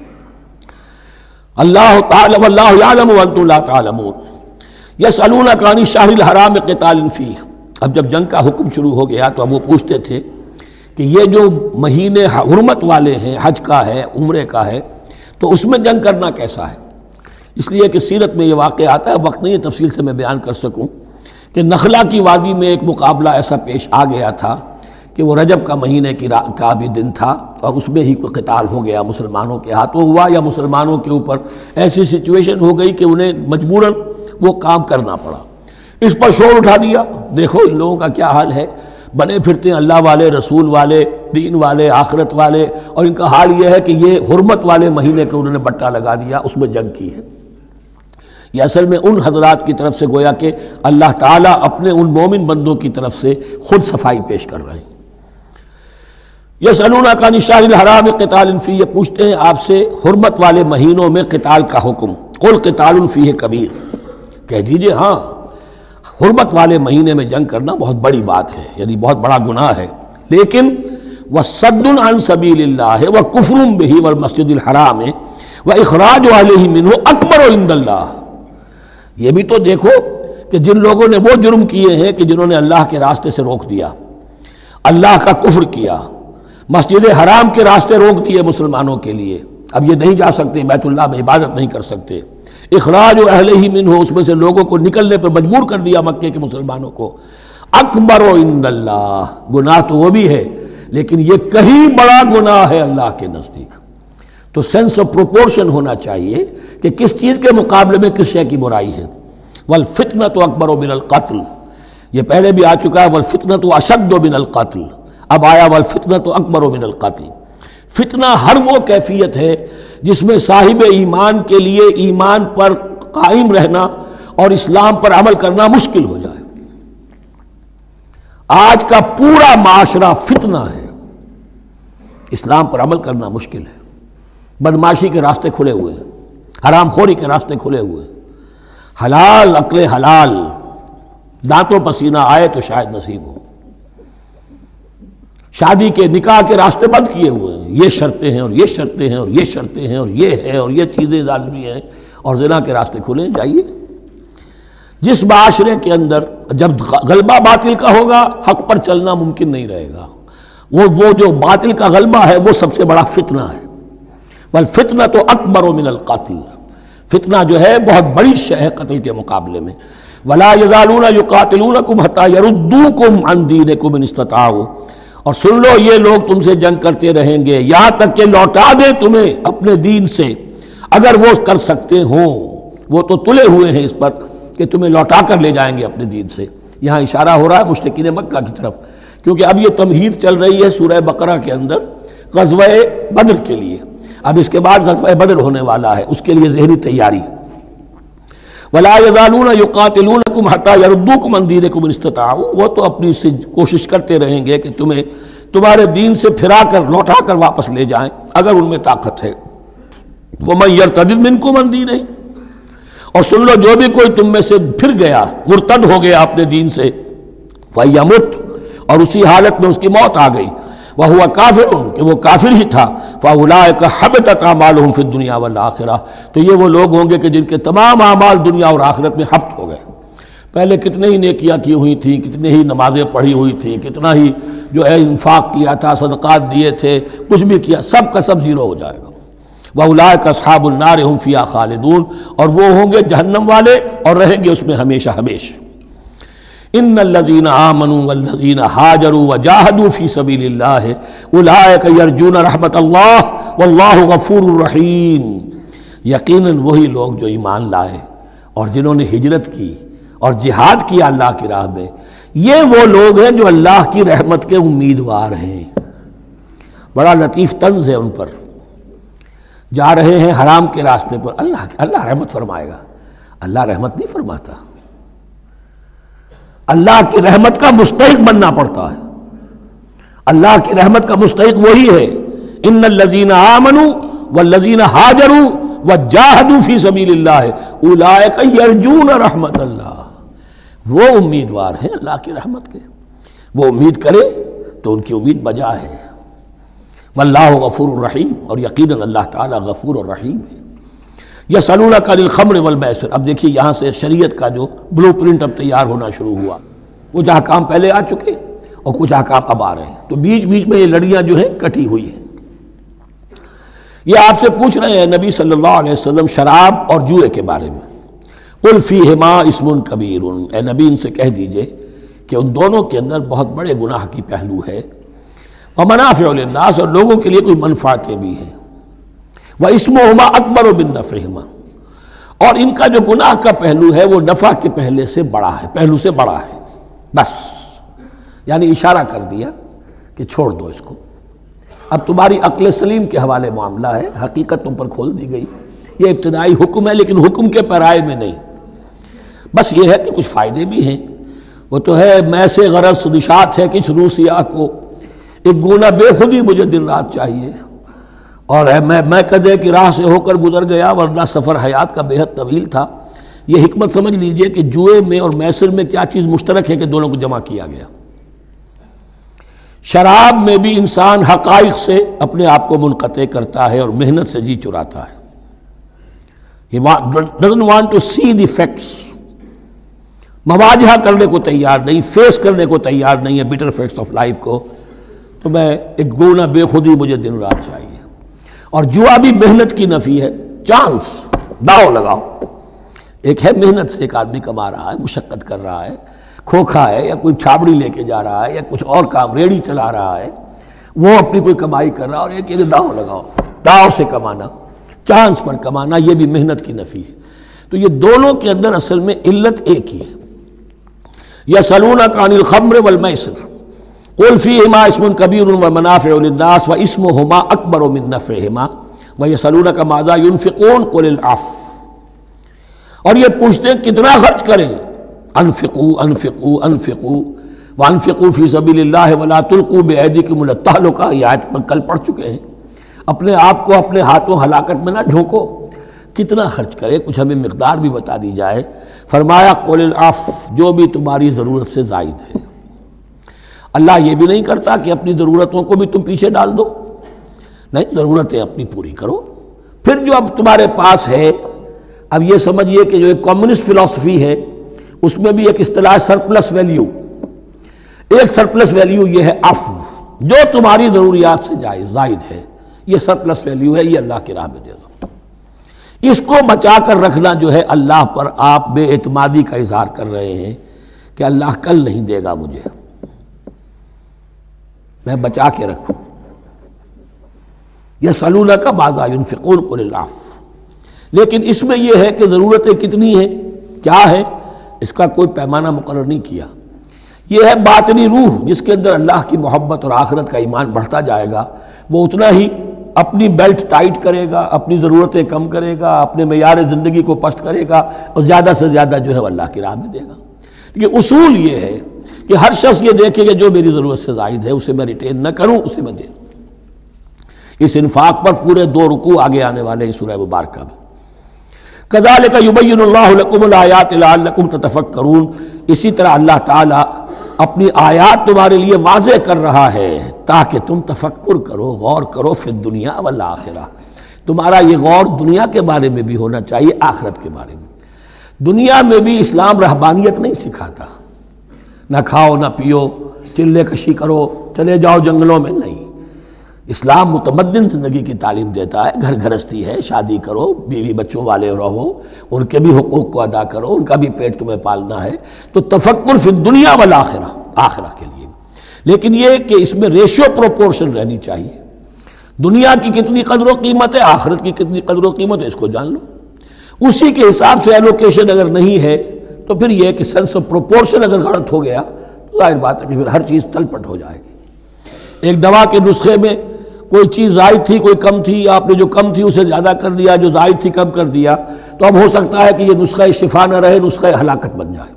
اللہ تعالی واللہ یعلم وانتم لا تعلمون یسألونک عن الشہر الحرام قتال فیہ۔ اب جب جنگ کا حکم شروع ہو گیا تو اب وہ پوچھتے تھے کہ یہ جو مہینے حرمت والے ہیں، حج کا ہے، عمرے کا ہے، تو اس میں جنگ کرنا کیسا ہے؟ اس لیے کہ سیرت میں یہ واقعہ آتا ہے، وقت نہیں ہے تفصیل سے میں بیان کر سکوں، کہ نخلا کی وادی میں ایک مقابلہ ایسا پیش آ گیا تھا کہ وہ رجب کا مہینے کا بھی دن تھا، اور اس میں ہی کوئی قتال ہو گیا، مسلمانوں کے ہاتھوں ہوا یا مسلمانوں کے اوپر ایسی سچویشن ہو گئی کہ انہیں مجبوراً وہ کام کرنا پڑا۔ اس پر شور اٹھا دیا، دیکھو ان لوگوں کا کیا حال ہے، بنے پھرتے ہیں اللہ والے، رسول والے، دین والے، آخرت والے، اور ان کا حال یہ ہے کہ یہ حرمت والے مہینے کے انہوں نے بٹا لگا دیا، اس میں جنگ کی ہے۔ یہ اصل میں ان حضرات کی طرف سے گویا کہ اللہ تعالیٰ اپنے ان مومن بندوں کی طرف سے خود صفائی پیش کر رہے ہیں۔ یسألونک عن الشہر الحرام قتال فیہ، یہ پوچھتے ہیں آپ سے حرمت والے مہینوں میں قتال کا حکم، قل قتال فیہ کبیر، کہہ دیجئے ہاں حرمت والے مہینے میں جنگ کرنا بہت بڑی بات ہے، یعنی بہت بڑا گناہ ہے، لیکن وَصَدٌّ عَن سَبِيلِ اللَّهِ وَكُفْرٌ بِهِ وَالْمَسْجِدِ الْحَرَامِ وَإِخْرَاجُ أَهْلِهِ مِنْهُ أَكْبَرُ عِندَ اللَّهِ۔ یہ بھی تو دیکھو کہ جن لوگوں نے وہ جرم کیے ہیں کہ جنہوں نے اللہ کے راستے سے روک دیا، اللہ کا کفر کیا، مسجد حرام کے راستے روک دیے مسلمانوں کے لیے، اب یہ نہیں جا سکتے، بیت اللہ میں عبادت نہیں کر سکتے، اخراج اہلہ منہ، اس میں سے لوگوں کو نکلنے پر مجبور کر دیا مکے کے مسلمانوں کو، اکبر عند اللہ، گناہ تو وہ بھی ہے لیکن یہ کہیں بڑا گناہ ہے اللہ کے نزدیک۔ تو سینس آف پروپورشن ہونا چاہیے کہ کس چیز کے مقابلے میں کس شے کی برائی ہے۔ والفتنۃ اکبر من القتل، یہ پہلے بھی آ چکا ہے، والفتنۃ اشد من القتل، اب آیا والفتنۃ اکبر من القتل۔ فتنہ ہر وہ کیفیت ہے جس میں صاحب ایمان کے لیے ایمان پر قائم رہنا اور اسلام پر عمل کرنا مشکل ہو جائے۔ آج کا پورا معاشرہ فتنہ ہے، اسلام پر عمل کرنا مشکل ہے، بدماشی کے راستے کھلے ہوئے ہیں، حرام خوری کے راستے کھلے ہوئے ہیں، حلال عقل حلال دانتوں پسینہ آئے تو شاید نصیب ہو، شادی کے نکاح کے راستے بند کیے ہوئے ہیں، یہ شرطیں ہیں اور یہ شرطیں ہیں اور یہ شرطیں ہیں اور یہ ہے اور یہ چیزیں لازمی ہیں، اور زنا کے راستے کھلے جائیے۔ جس معاشرے کے اندر جب غلبہ باطل کا ہوگا حق پر چلنا ممکن نہیں رہے گا، وہ جو باطل کا غلبہ ہے وہ سب سے بڑا فتنہ ہے۔ والفتنۃ اکبر من القتل، فتنہ جو ہے بہت بڑی شے ہے قتل کے مقابلے میں۔ ولا یزالون یقاتلونکم حتی یردوکم عن دینکم ان استطاعوا، اور سن لو یہ لوگ تم سے جنگ کرتے رہیں گے یہاں تک کہ لوٹا دیں تمہیں اپنے دین سے، اگر وہ کر سکتے ہوں، وہ تو تلے ہوئے ہیں اس پر کہ تمہیں لوٹا کر لے جائیں گے اپنے دین سے۔ یہاں اشارہ ہو رہا ہے مشرکین مکہ کی طرف، کیونکہ اب یہ تمہید چل رہی ہے سورہ بقرہ کے اندر غزوہ بدر کے لیے، اب اس کے بعد غزوہ بدر ہونے والا ہے، اس کے لیے ذہنی تیاری۔ ولا یزالون یقاتلونکم حتی یردوکم عن دینکم ان استطاعوا، وہ تو اپنی سے کوشش کرتے رہیں گے کہ تمہیں تمہارے دین سے پھرا کر لوٹا کر واپس لے جائیں اگر ان میں طاقت ہے۔ ومن یرتد منکم عن دینہ، اور سن لو جو بھی کوئی تم میں سے پھر گیا، مرتد ہو گیا اپنے دین سے، فیمت، اور اسی حالت میں اس کی موت آ گئی، وہو کافر، کہ وہ کافر ہی تھا، فاولئک حبطت اعمالہم فی الدنیا والآخرہ، تو یہ وہ لوگ ہوں گے کہ جن کے تمام اعمال دنیا اور آخرت میں حبط ہو گئے۔ پہلے کتنے ہی نیکیاں کی ہوئی تھیں، کتنے ہی نمازیں پڑھی ہوئی تھیں، کتنا ہی جو ہے انفاق کیا تھا، صدقات دیے تھے، کچھ بھی کیا، سب کا سب زیرو ہو جائے گا۔ وَأُولَٰئِكَ أَصْحَابُ النَّارِ هُمْ فِيهَا خَالِدُونَ، اور وہ ہوں گے جہنم والے اور رہیں گے اس میں ہمیشہ ہمیشہ۔ ان الذین آمنوا والذین ہاجروا وجاہدوا فی سبیل اللہ اولئک یرجون رحمت اللہ واللہ غفور رحیم، یقیناً وہی لوگ جو ایمان لائے اور جنہوں نے ہجرت کی اور جہاد کیا اللہ کی راہ میں، یہ وہ لوگ ہیں جو اللہ کی رحمت کے امیدوار ہیں۔ بڑا لطیف طنز ہے ان پر، جا رہے ہیں حرام کے راستے پر، اللہ رحمت فرمائے گا، اللہ رحمت نہیں فرماتا، اللہ کی رحمت کا مستحق بننا پڑتا ہے۔ اللہ کی رحمت کا مستحق وہی ہے، ان الذین آمنوا والذین ہاجروا وجاہدوا فی سبیل اللہ اولئک یرجون رحمت اللہ، وہ امیدوار ہیں اللہ کی رحمت کے، وہ امید کرے تو ان کی امید بجا ہے۔ واللہ غفور الرحیم، اور یقیناً اللہ تعالیٰ غفور الرحیم ہے۔ یسألونک عن الخمر والمیسر، اب دیکھیے یہاں سے شریعت کا جو بلو پرنٹ اب تیار ہونا شروع ہوا، کچھ احکام پہلے آ چکے اور کچھ احکام اب آ رہے ہیں، تو بیچ بیچ میں یہ لڑیاں جو ہیں کٹی ہوئی ہیں۔ یہ آپ سے پوچھ رہے ہیں نبی صلی اللہ علیہ وسلم شراب اور جوئے کے بارے میں، قل فیہما اسم کبیر، اے نبی ان سے کہہ دیجئے کہ ان دونوں کے اندر بہت بڑے گناہ کی پہلو ہے، ومنافع للناس، اور لوگوں کے لیے کوئی منفعتیں بھی ہیں، واسمہما اکبر من نفعہما، اور ان کا جو گناہ کا پہلو ہے وہ نفع کے پہلو سے بڑا ہے، بس یعنی اشارہ کر دیا کہ چھوڑ دو اس کو، اب تمہاری عقل سلیم کے حوالے معاملہ ہے، حقیقت تم پر کھول دی گئی، یہ ابتدائی حکم ہے لیکن حکم کے پیرائے میں نہیں، بس یہ ہے کہ کچھ فائدے بھی ہیں، وہ تو ہے میں سے غرض نشات ہے کچھ روح سیاہ کو، ایک گونا بے خودی مجھے دن رات چاہیے، اور میں کدے کی راہ سے ہو کر گزر گیا ورنہ سفر حیات کا بے حد طویل تھا۔ یہ حکمت سمجھ لیجئے کہ جوئے میں اور میسر میں کیا چیز مشترک ہے کہ دونوں کو جمع کیا گیا۔ شراب میں بھی انسان حقائق سے اپنے آپ کو منقطع کرتا ہے اور محنت سے جی چراتا ہے، He doesn't want to see the facts، مواجہہ کرنے کو تیار نہیں، فیس کرنے کو تیار نہیں ہے bitter facts of life کو، تو میں ایک گونا بے خودی مجھے دن رات چاہیے۔ اور جوا بھی محنت کی نفی ہے، چانس، داؤ لگاؤ، ایک ہے محنت سے ایک آدمی کما رہا ہے، مشقت کر رہا ہے، کھوکھا ہے یا کوئی چھابڑی لے کے جا رہا ہے یا کچھ اور کام ریڑھی چلا رہا ہے، وہ اپنی کوئی کمائی کر رہا ہے، اور ایک یہ داؤ لگاؤ، داؤ سے کمانا، چانس پر کمانا، یہ بھی محنت کی نفی ہے۔ تو یہ دونوں کے اندر اصل میں علت ایک ہی ہے۔ یسألونک عن الخمر والمیسر قل فیہما اسم کبیر ومنافع للناس واسمہما اکبر من نفعہما ویسألونک ماذا ینفقون قل العفو، اور یہ پوچھتے ہیں کتنا خرچ کریں، انفقوا انفقوا انفقوا وانفقوا فی سبیل اللہ ولا تلقوا بایدیکم الی التہلکہ، یہ آیت پر کل پڑھ چکے ہیں۔ اپنے آپ کو اپنے ہاتھوں ہلاکت میں نہ جھونکو، کتنا خرچ کرے، کچھ ہمیں مقدار بھی بتا دی جائے۔ فرمایا قل العفو، جو بھی تمہاری ضرورت سے زائد ہے۔ اللہ یہ بھی نہیں کرتا کہ اپنی ضرورتوں کو بھی تم پیچھے ڈال دو، نہیں، ضرورتیں اپنی پوری کرو، پھر جو اب تمہارے پاس ہے، اب یہ سمجھیے کہ جو ایک کمیونسٹ فلسفی ہے اس میں بھی ایک اصطلاح سرپلس ویلیو، ایک سرپلس ویلیو یہ ہے عفو، جو تمہاری ضروریات سے زائد ہے، یہ سرپلس ویلیو ہے، یہ اللہ کی راہ میں دے دو۔ اس کو بچا کر رکھنا جو ہے اللہ پر آپ بے اعتمادی کا اظہار کر رہے ہیں کہ اللہ کل نہیں دے گا مجھے، میں بچا کے رکھوں۔ یسألونک ماذا ینفقون قل العفو، لیکن اس میں یہ ہے کہ ضرورتیں کتنی ہیں، کیا ہے، اس کا کوئی پیمانہ مقرر نہیں کیا۔ یہ ہے باطنی روح جس کے اندر اللہ کی محبت اور آخرت کا ایمان بڑھتا جائے گا، وہ اتنا ہی اپنی بیلٹ ٹائٹ کرے گا، اپنی ضرورتیں کم کرے گا، اپنے معیار زندگی کو پست کرے گا، اور زیادہ سے زیادہ جو ہے وہ اللہ کی راہ میں دے گا۔ یہ اصول یہ ہے کہ ہر شخص یہ دیکھے کہ جو میری ضرورت سے زائد ہے اسے میں ریٹین نہ کروں، اسے میں دے دوں۔ اس انفاق پر پورے 2 رکوع آگے آنے والے ہیں سورہ مبارکہ میں۔ کذالک یبین اللہ لکم الآیات لعلکم تتفکرون، اسی طرح اللہ تعالیٰ اپنی آیات تمہارے لیے واضح کر رہا ہے تاکہ تم تفکر کرو، غور کرو، فی الدنیا والآخرہ، تمہارا یہ غور دنیا کے بارے میں بھی ہونا چاہیے، آخرت کے بارے میں۔ دنیا میں بھی اسلام رہبانیت نہیں سکھاتا، نہ کھاؤ نہ پیو، چلے کشی کرو، چلے جاؤ جنگلوں میں، نہیں۔ اسلام متمدن زندگی کی تعلیم دیتا ہے، گھر گھرستی ہے، شادی کرو، بیوی بچوں والے رہو، ان کے بھی حقوق کو ادا کرو، ان کا بھی پیٹ تمہیں پالنا ہے، تو تفکر فی الدنیا والآخرہ، آخرہ کے لیے۔ لیکن یہ کہ اس میں ریشیو پروپورشن رہنی چاہیے، دنیا کی کتنی قدر و قیمت ہے، آخرت کی کتنی قدر و قیمت ہے، اس کو جان لو۔ اسی کے حساب سے ایلوکیشن اگر نہیں ہے تو پھر یہ کہ سینس آف پروپورشن اگر غلط ہو گیا تو ظاہر بات ہے کہ پھر ہر چیز تل پٹ ہو جائے گی۔ ایک دوا کے نسخے میں کوئی چیز زائد تھی کوئی کم تھی، آپ نے جو کم تھی اسے زیادہ کر دیا، جو زائد تھی کم کر دیا، تو اب ہو سکتا ہے کہ یہ نسخہ شفا نہ رہے، نسخہ ہلاکت بن جائے۔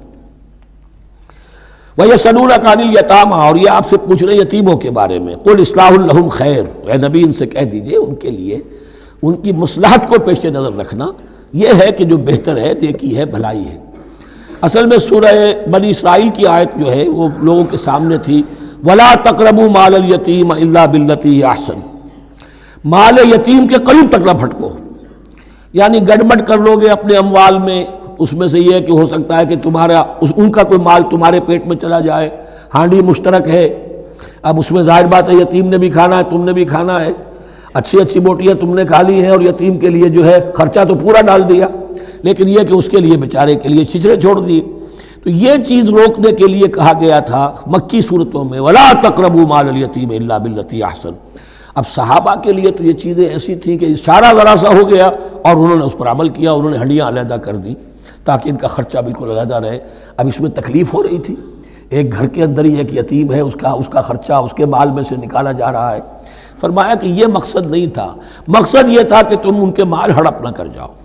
وَيَسْأَلُونَكَ عَنِ الْيَتَامَىٰ، اور یہ آپ سے پوچھ رہے ہیں یتیموں کے بارے میں، قُلْ إِصْلَاحٌ لَهُمْ خَيْرٌ، اے نبی ان سے کہہ دیجئے ان کے لیے ان کی مصلحت کو پیش نظر رکھنا یہ ہے کہ جو بہتر ہے، نیکی ہے، بھلائی ہے۔ اصل میں سورہ بنی اسرائیل کی آیت جو ہے وہ لوگوں کے سامنے تھی، وَلَا تَقْرَبُوا مَالَ الْيَتِيمَ إِلَّا بِالَّتِي هِيَ أَحْسَنُ، مال یتیم کے قریب تک نہ پھٹکو، یعنی گڑبڑ کر لو گے اپنے اموال میں، اس میں سے یہ کہ ہو سکتا ہے کہ ان کا کوئی مال تمہارے پیٹ میں چلا جائے، ہانڈی مشترک ہے، اب اس میں ظاہر بات ہے یتیم نے بھی کھانا ہے، تم نے بھی کھانا ہے، اچھی اچھی بوٹیاں تم نے کھا لی ہیں اور یتیم کے لیے جو ہے خرچہ تو پورا ڈال دیا، لیکن یہ کہ اس کے لیے بیچارے کے لیے چھچڑے چھوڑ دیے۔ تو یہ چیز روکنے کے لیے کہا گیا تھا مکی صورتوں میں وَلَا تَقْرَبُوا مَالَ الْيَتِيمِ إِلَّا بِالَّتِي أَحْسَنُ۔ اب صحابہ کے لیے تو یہ چیزیں ایسی تھیں کہ اشارہ ذرا سا ہو گیا اور انہوں نے اس پر عمل کیا، انہوں نے ہڈیاں علیحدہ کر دیں تاکہ ان کا خرچہ بالکل علیحدہ رہے۔ اب اس میں تکلیف ہو رہی تھی، ایک گھر کے اندر ہی ایک یتیم ہے، اس کا خرچہ اس کے مال میں سے نکالا جا رہا ہے۔ فرمایا کہ یہ مقصد نہیں تھا، مقصد یہ تھا کہ تم ان کے مال ہڑپ نہ کر جاؤ۔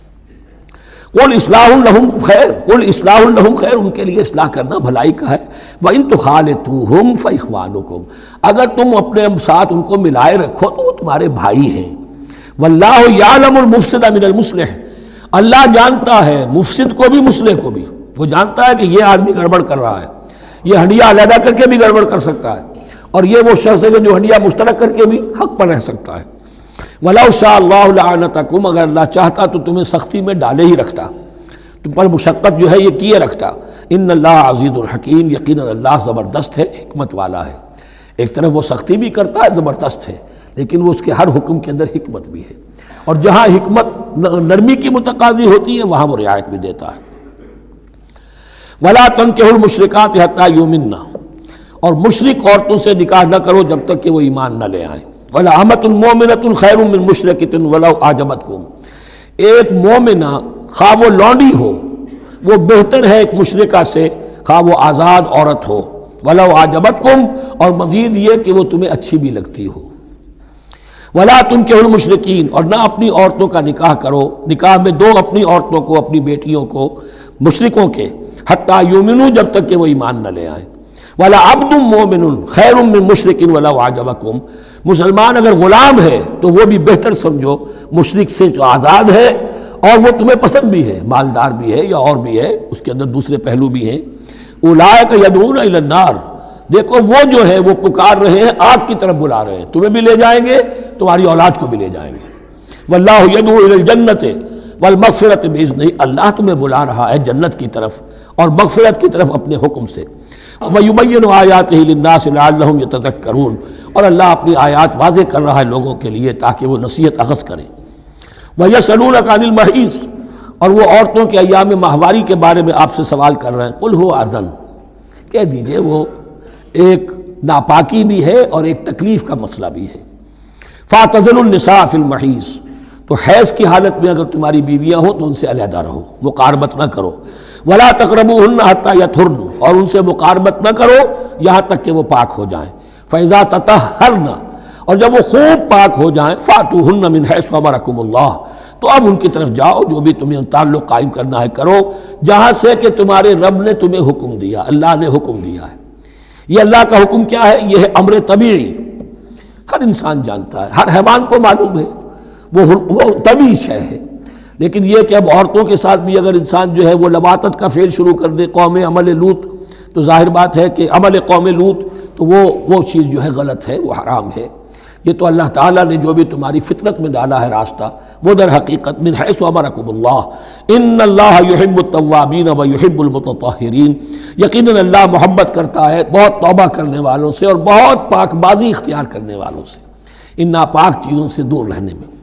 قُلْ إِصْلَاحٌ لَهُمْ خَيْرٌ، قُلْ إِصْلَاحٌ لَهُمْ خَيْرٌ، ان کے لیے اصلاح کرنا بھلائی کا ہے۔ وَإِن تُخَالِطُوهُمْ فَإِخْوَانُكُمْ، اگر تم اپنے ساتھ ان کو ملائے رکھو تو وہ تمہارے بھائی ہیں۔ وَاللَّهُ يَعْلَمُ الْمُفْسِدَ مِنَ الْمُصْلِحِ، اللہ جانتا ہے مفسد کو بھی مصلح کو بھی، وہ جانتا ہے کہ یہ آدمی گڑبڑ کر رہا ہے، یہ ہنڈیاں علیحدہ کر کے بھی گڑبڑ کر سکتا ہے، اور یہ وہ شخص ہے کہ جو ہنڈیاں مشترک کر کے بھی حق پر رہ سکتا ہے۔ وَلَوْ شَاءَ اللَّهُ لَعَنَتَكُمْ، اگر اللہ چاہتا تو تمہیں سختی میں ڈالے ہی رکھتا، تم پر مشقت جو ہے یہ کیے رکھتا۔ ان اللہ عزیز الحکیم، یقیناً اللہ زبردست ہے، حکمت والا ہے۔ ایک طرف وہ سختی بھی کرتا ہے، زبردست ہے، لیکن وہ اس کے ہر حکم کے اندر حکمت بھی ہے، اور جہاں حکمت نرمی کی متقاضی ہوتی ہے وہاں وہ رعایت بھی دیتا ہے۔ وَلَا تَنكِحُوا الْمُشْرِكَاتِ حَتَّىٰ يُؤْمِنَّ، اور مشرک عورتوں سے نکاح نہ کرو جب تک کہ وہ ایمان نہ لے آئیں۔ وَلَا أَمَةٌ مُؤْمِنَةٌ خَيْرٌ مِّن مُشْرِكَةٍ وَلَوْ أَعْجَبَتْكُمْ، ایک مومنہ خواہ وہ لونڈی ہو وہ بہتر ہے ایک مشرکہ سے خواہ وہ آزاد عورت ہو۔ وَلَوْ أَعْجَبَتْكُمْ، اور مزید یہ کہ وہ تمہیں اچھی بھی لگتی ہو۔ وَلَا تُنكِحُوا الْمُشْرِكِينَ، اور نہ اپنی عورتوں کا نکاح کرو، نکاح میں دو اپنی عورتوں کو، اپنی بیٹیوں کو مشرکوں کے، حتیٰ یؤمنوا، جب تک کہ وہ ایمان نہ لے آئیں۔ وَلَعَبْدٌ مُّؤْمِنٌ خَيْرٌ مِّن مُّشْرِكٍ وَلَوْ أَعْجَبَكُمْ، مسلمان اگر غلام ہے تو وہ بھی بہتر سمجھو مشرک سے جو آزاد ہے اور وہ تمہیں پسند بھی ہے، مالدار بھی ہے یا اور بھی ہے، اس کے اندر دوسرے پہلو بھی ہیں۔ اولئک یدعون الی النار، دیکھو وہ جو ہے وہ پکار رہے ہیں، آگ کی طرف بلا رہے ہیں، تمہیں بھی لے جائیں گے، تمہاری اولاد کو بھی لے جائیں گے۔ واللہ یدعو الی الجنۃ والمغفرۃ باذنہ، اللہ تمہیں بلا رہا ہے جنت کی طرف اور مغفرت کی طرف اپنے حکم سے۔ وَيُبَيِّنُ آیاتہ للناس لعلہم یتذکرون، اور اللہ اپنی آیات واضح کر رہا ہے لوگوں کے لیے تاکہ وہ نصیحت اخذ کریں۔ وَيَسْأَلُونَكَ عَنِ الْمَحِيضِ، اور وہ عورتوں کے ایام ماہواری کے بارے میں آپ سے سوال کر رہے ہیں۔ قُلْ هُوَ أَذًى، کہہ دیجئے وہ ایک ناپاکی بھی ہے اور ایک تکلیف کا مسئلہ بھی ہے۔ فَاعْتَزِلُوا النِّسَاءَ فِي الْمَحِيضِ، تو حیض کی حالت میں اگر تمہاری بیویاں ہوں تو ان سے علیحدہ رہو، مقاربت نہ کرو۔ وَلَا تَقْرَبُوهُنَّ حَتَّىٰ يَطْهُرْنَ، اور ان سے مقاربت نہ کرو یہاں تک کہ وہ پاک ہو جائیں۔ فَإِذَا تَطَهَّرْنَ، اور جب وہ خوب پاک ہو جائیں، فَأْتُوهُنَّ مِنْ حَيْثُ أَمَرَكُمُ اللَّهُ، تو اب ان کی طرف جاؤ، جو بھی تمہیں تعلق قائم کرنا ہے کرو، جہاں سے کہ تمہارے رب نے تمہیں حکم دیا، اللہ نے حکم دیا ہے۔ یہ اللہ کا حکم کیا ہے؟ یہ ہے امر طبیعی، ہر انسان جانتا ہے، ہر حیوان کو معلوم ہے، وہ طبیعی شے ہے۔ لیکن یہ کہ اب عورتوں کے ساتھ بھی اگر انسان جو ہے وہ لواطت کا فعل شروع کر دے، قوم عمل لوط، تو ظاہر بات ہے کہ عمل قوم لوط تو وہ چیز جو ہے غلط ہے، وہ حرام ہے۔ یہ تو اللہ تعالیٰ نے جو بھی تمہاری فطرت میں ڈالا ہے راستہ، وہ در حقیقت من حیث امرکم اللہ، ان اللہ یحب التوابین و یحب المتطہرین، یقیناً اللہ محبت کرتا ہے بہت توبہ کرنے والوں سے اور بہت پاک بازی اختیار کرنے والوں سے، ان ناپاک چیزوں سے دور رہنے میں۔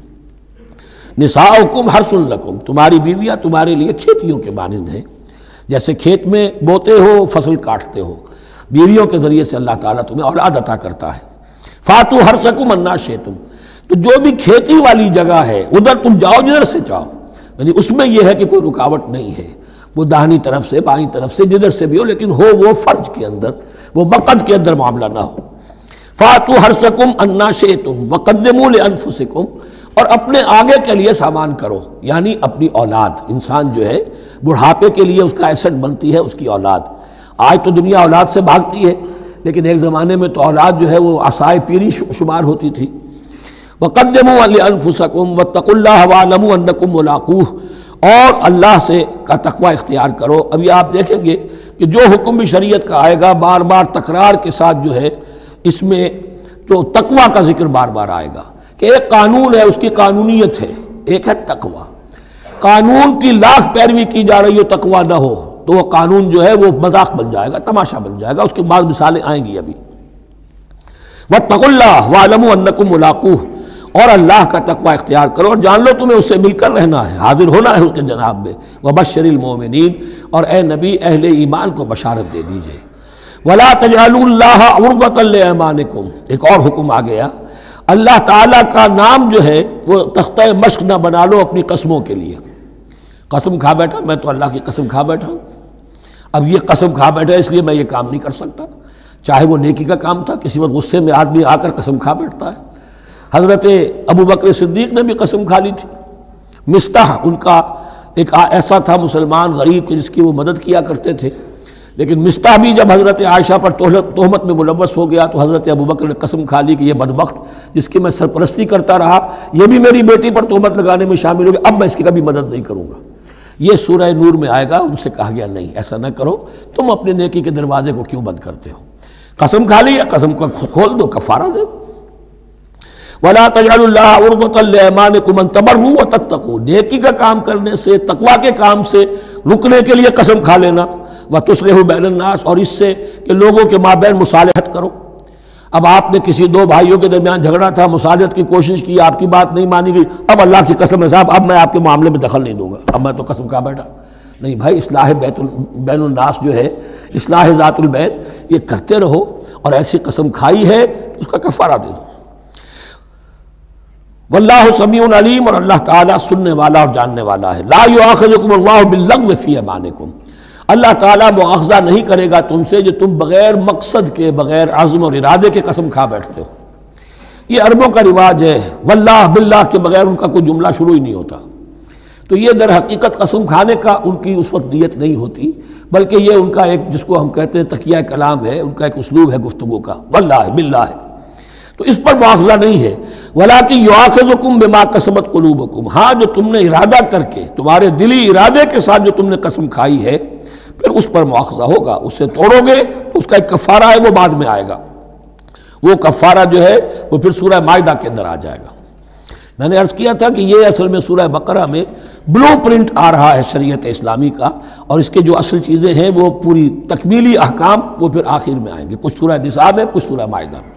نساؤکم حرث لکم، تمہاری بیویاں تمہارے لیے کھیتیوں کے مانند ہیں، جیسے کھیت میں بوتے ہو، فصل کاٹتے ہو، بیویوں کے ذریعے سے اللہ تعالیٰ تمہیں اولاد عطا کرتا ہے۔ فاتو حرثکم انا شئتم، تو جو بھی کھیتی والی جگہ ہے ادھر تم جاؤ جدھر سے چاہو، یعنی اس میں یہ ہے کہ کوئی رکاوٹ نہیں ہے، وہ داہنی طرف سے بائیں طرف سے جدھر سے بھی ہو، لیکن ہو وہ فرج کے اندر، وہ مقد کے اندر معاملہ نہ ہو۔ فاتوا حرثکم انا شئتم وقدموا لانفسکم، اور اپنے آگے کے لیے سامان کرو، یعنی اپنی اولاد. انسان جو ہے بڑھاپے کے لیے اس کا ایسٹ بنتی ہے اس کی اولاد. آج تو دنیا اولاد سے بھاگتی ہے، لیکن ایک زمانے میں تو اولاد جو ہے وہ عصائے پیری شمار ہوتی تھی. وقدموا لانفسکم واتقوا اللہ واعلموا انکم ملاقوہ، اور اللہ سے کا تقوی اختیار کرو. ابھی آپ دیکھیں گے کہ جو حکم بھی شریعت کا آئے گا بار بار تکرار کے ساتھ جو ہے اس میں جو تقوی کا ذکر بار بار آئے گا کہ ایک قانون ہے، اس کی قانونیت ہے، ایک ہے تقوی. قانون کی لاکھ پیروی کی جا رہی ہو، تقوی نہ ہو تو وہ قانون جو ہے وہ مذاق بن جائے گا، تماشا بن جائے گا. اس کے بعد مثالیں آئیں گی ابھی. واتقوا اللہ واعلموا انکم ملاقوہ، اور اللہ کا تقوی اختیار کرو اور جان لو تمہیں اس سے مل کر رہنا ہے، حاضر ہونا ہے اس کے جناب میں. وبشر المؤمنین، اور اے نبی اہل ایمان کو بشارت دے دیجئے. ولا تجعلوا اللہ عرضۃ لایمانکم، ایک اور حکم آ گیا. اللہ تعالیٰ کا نام جو ہے وہ تختہ مشق نہ بنا لو اپنی قسموں کے لیے. قسم کھا بیٹھا میں تو اللہ کی قسم کھا بیٹھا ہوں، اب یہ قسم کھا بیٹھا اس لیے میں یہ کام نہیں کر سکتا. چاہے وہ نیکی کا کام تھا، کسی وقت غصے میں آدمی آ کر قسم کھا بیٹھتا ہے. حضرت ابو بکر صدیق نے بھی قسم کھا لی تھی. مستح ان کا ایک ایسا تھا مسلمان غریب کہ جس کی وہ مدد کیا کرتے تھے، لیکن مستح بھی جب حضرت عائشہ پر تہمت میں ملوث ہو گیا تو حضرت ابو بکر نے قسم کھا لی کہ یہ بدبخت جس کی میں سرپرستی کرتا رہا یہ بھی میری بیٹی پر تہمت لگانے میں شامل ہو گیا، اب میں اس کی کبھی مدد نہیں کروں گا. یہ سورہ نور میں آئے گا. ان سے کہا گیا نہیں ایسا نہ کرو، تم اپنے نیکی کے دروازے کو کیوں بند کرتے ہو؟ قسم کھا لی، قسم کو کھول دو، کفارہ دے. وَلَا تَجْعَلُوا اللَّهَ عُرْضَةً لِأَيْمَانِكُمْ أَن تَبَرُّوا وَتَتَّقُوا، نیکی کا کام کرنے سے، تقوی کے کام سے رکنے کے لیے قسم کھا لینا. وَتُصْلِحُوا بَيْنَ النَّاسِ، اور اس سے کہ لوگوں کے مابین مصالحت کرو. اب آپ نے کسی دو بھائیوں کے درمیان جھگڑا تھا، مصالحت کی کوشش کی، آپ کی بات نہیں مانی گئی، اب اللہ کی قسم ہے صاحب اب میں آپ کے معاملے میں دخل نہیں دوں گا، اب میں تو قسم کھا بیٹھا. نہیں بھائی، اصلاح بین الناس جو ہے، اصلاح ذات البین، یہ کرتے رہو. اور ایسی قسم کھائی ہے اس کا کفارہ دے دو. واللہ سمیع علیم، اور اللہ تعالیٰ سننے والا اور جاننے والا ہے. لا یؤاخذکم اللہ باللغو فی ایمانکم، اللہ تعالیٰ مؤاخذہ نہیں کرے گا تم سے جو تم بغیر مقصد کے، بغیر عزم اور ارادے کے قسم کھا بیٹھتے ہو. یہ عربوں کا رواج ہے، واللہ باللہ کے بغیر ان کا کوئی جملہ شروع ہی نہیں ہوتا. تو یہ در حقیقت قسم کھانے کا ان کی اس وقت نیت نہیں ہوتی، بلکہ یہ ان کا ایک جس کو ہم کہتے ہیں تقیہ کلام ہے، ان کا ایک اسلوب ہے گفتگو کا، واللہ باللہ ہے. تو اس پر مؤاخذہ نہیں ہے. وَلَٰكِن يُؤَاخِذُكُم بِمَا كَسَبَتْ قُلُوبُكُم، ہاں جو تم نے ارادہ کر کے، تمہارے دلی ارادے کے ساتھ جو تم نے قسم کھائی ہے، پھر اس پر مؤاخذہ ہوگا. اس سے توڑو گے اس کا ایک کفارہ ہے، وہ بعد میں آئے گا. وہ کفارہ جو ہے وہ پھر سورہ مائدہ کے اندر آ جائے گا. میں نے عرض کیا تھا کہ یہ اصل میں سورہ بقرہ میں بلو پرنٹ آ رہا ہے شریعت اسلامی کا، اور اس کے جو اصل چیزیں ہیں وہ پوری تکمیلی احکام وہ پھر آخر میں آئیں گے. کچھ سورہ نساء میں، کچھ سورہ مائدہ میں.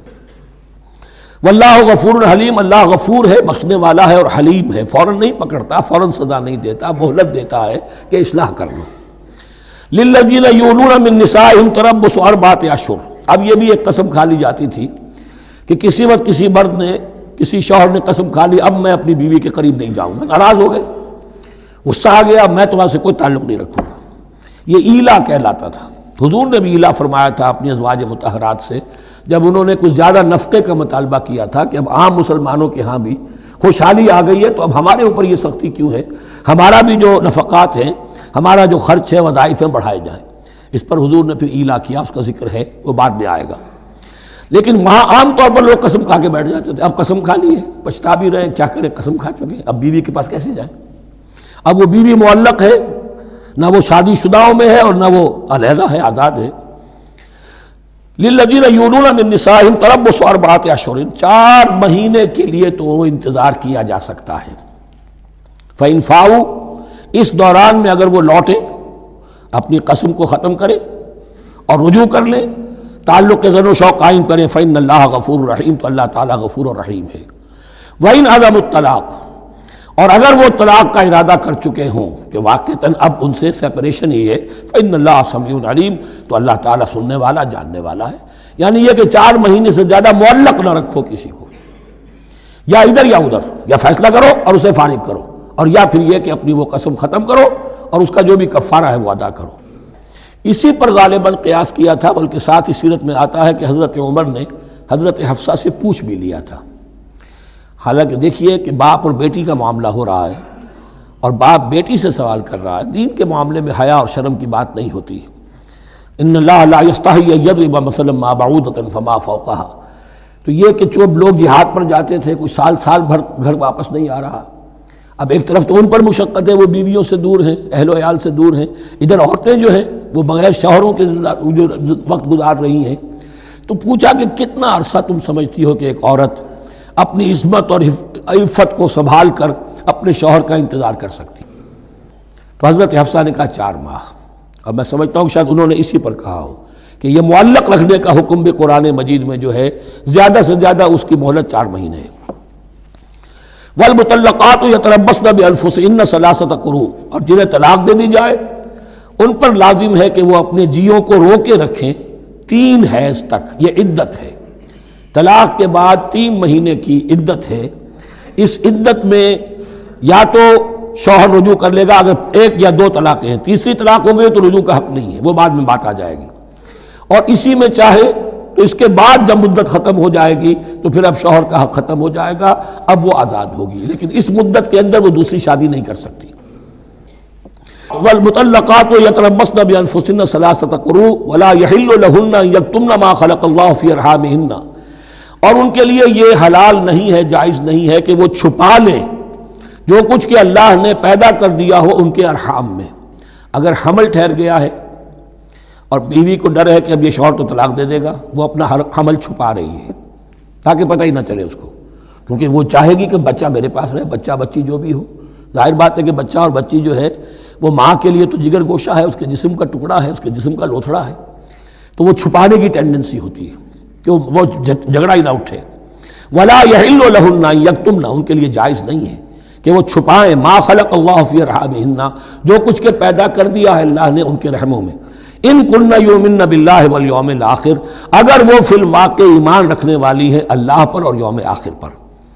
واللہ غفور حلیم، اللہ غفور ہے، بخشنے والا ہے اور حلیم ہے. فوراً نہیں پکڑتا، فوراً سزا نہیں دیتا، مہلت دیتا ہے کہ اصلاح کر لو. للذین یولون من نسائہم تربص اربعۃ اشہر، اب یہ بھی ایک قسم کھا لی جاتی تھی کہ کسی وقت کسی مرد نے، کسی شوہر نے قسم کھا لی اب میں اپنی بیوی کے قریب نہیں جاؤں گا، ناراض ہو گئے، غصہ آ گیا، میں تمہارے سے کوئی تعلق نہیں رکھوں گا. یہ ایلا کہلاتا تھا. حضور نے بھی ایلا فرمایا تھا اپنی ازواج مطہرات سے جب انہوں نے کچھ زیادہ نفقے کا مطالبہ کیا تھا کہ اب عام مسلمانوں کے ہاں بھی خوشحالی آ گئی ہے تو اب ہمارے اوپر یہ سختی کیوں ہے، ہمارا بھی جو نفقات ہیں، ہمارا جو خرچ ہے، وظائف ہیں، بڑھائے جائیں. اس پر حضور نے پھر ایلا کیا، اس کا ذکر ہے، وہ بعد میں آئے گا. لیکن وہاں عام طور پر لوگ قسم کھا کے بیٹھ جاتے تھے. اب قسم کھا لی ہے، پچھتا بھی رہے، کیا کریں، قسم کھا چکے، اب بیوی کے پاس کیسے جائیں؟ اب وہ بیوی معلق ہے، نہ وہ شادی شداؤں میں ہے اور نہ وہ علیحدہ ہے، آزاد ہے. للذین یولون من نسائہم تربص اربعۃ اشہر، 4 مہینے کے لیے تو انتظار کیا جا سکتا ہے. فإن فاؤوا، اس دوران میں اگر وہ لوٹیں، اپنی قسم کو ختم کریں اور رجوع کر لیں، تعلق کے زن و شوق قائم کریں، فإن اللہ غفور رحیم، تو اللہ تعالیٰ غفور اور رحیم ہے. وإن عزموا الطلاق، اور اگر وہ طلاق کا ارادہ کر چکے ہوں کہ واقعتاً اب ان سے سیپریشن ہی ہے، فإن اللہ سمیع علیم، تو اللہ تعالیٰ سننے والا، جاننے والا ہے. یعنی یہ کہ 4 مہینے سے زیادہ معلق نہ رکھو کسی کو، یا ادھر یا ادھر، یا فیصلہ کرو اور اسے فارغ کرو، اور یا پھر یہ کہ اپنی وہ قسم ختم کرو اور اس کا جو بھی کفارہ ہے وہ ادا کرو. اسی پر غالباً قیاس کیا تھا، بلکہ ساتھ ہی سیرت میں آتا ہے کہ حضرت عمر نے حضرت حفصہ سے پوچھ بھی لیا تھا۔ حالانکہ دیکھیے کہ باپ اور بیٹی کا معاملہ ہو رہا ہے اور باپ بیٹی سے سوال کر رہا ہے، دین کے معاملے میں حیا اور شرم کی بات نہیں ہوتی۔ ان اللہ لا یستحی ان یضرب مثلا ما بعودۃ فما فوقها، تو یہ کہ جو لوگ جہاد پر جاتے تھے کوئی سال بھر گھر واپس نہیں آ رہا، اب ایک طرف تو ان پر مشقت ہے، وہ بیویوں سے دور ہیں، اہل و عیال سے دور ہیں، ادھر عورتیں جو ہیں وہ بغیر شوہروں کے جو وقت گزار رہی ہیں۔ تو پوچھا کہ کتنا عرصہ تم سمجھتی ہو کہ ایک عورت اپنی عصمت اور عفت کو سنبھال کر اپنے شوہر کا انتظار کر سکتی؟ تو حضرت حفصہ نے کہا 4 ماہ، اور میں سمجھتا ہوں شاید انہوں نے اسی پر کہا ہو کہ یہ معلق رکھنے کا حکم بھی قرآن مجید میں جو ہے زیادہ سے زیادہ اس کی مہلت 4 مہینے ہے۔ والمطلقات یتربصن بانفسهن 3 قروء، اور جنہیں طلاق دے دی جائے ان پر لازم ہے کہ وہ اپنے جیوں کو روکے رکھیں 3 حیض تک، یہ عدت ہے۔ طلاق کے بعد 3 مہینے کی عدت ہے۔ اس عدت میں یا تو شوہر رجوع کر لے گا، اگر 1 یا 2 طلاقیں ہیں، تیسری طلاق ہو گئی تو رجوع کا حق نہیں ہے، وہ بعد میں بات آ جائے گی، اور اسی میں چاہے تو اس کے بعد جب مدت ختم ہو جائے گی تو پھر اب شوہر کا حق ختم ہو جائے گا، اب وہ آزاد ہوگی، لیکن اس مدت کے اندر وہ دوسری شادی نہیں کر سکتی۔ والمطلقات یتربصن بانفسهن 3 قروء ولا يحل لهن ان يكتمن ما خلق الله في ارحامهن، اور ان کے لیے یہ حلال نہیں ہے، جائز نہیں ہے کہ وہ چھپا لیں جو کچھ کہ اللہ نے پیدا کر دیا ہو ان کے ارحام میں۔ اگر حمل ٹھہر گیا ہے اور بیوی کو ڈر ہے کہ اب یہ شوہر تو طلاق دے دے گا، وہ اپنا حمل چھپا رہی ہے تاکہ پتہ ہی نہ چلے اس کو، کیونکہ وہ چاہے گی کہ بچہ میرے پاس رہے، بچہ بچی جو بھی ہو۔ ظاہر بات ہے کہ بچہ اور بچی جو ہے وہ ماں کے لیے تو جگر گوشہ ہے، اس کے جسم کا ٹکڑا ہے، اس کے جسم کا لوتھڑا ہے، تو وہ چھپانے کی ٹینڈنسی ہوتی ہے کہ وہ جھگڑا ہی نہ اٹھے۔ ولا يحل لهن ان يكتمن، ان کے لیے جائز نہیں ہے کہ وہ چھپائیں ما خلق اللہ فی ارحامہن، جو کچھ کے پیدا کر دیا ہے اللہ نے ان کے رحموں میں۔ ان کن یؤمن باللہ والیوم الاخر، اگر وہ فی الواقع ایمان رکھنے والی ہے اللہ پر اور یوم آخر پر۔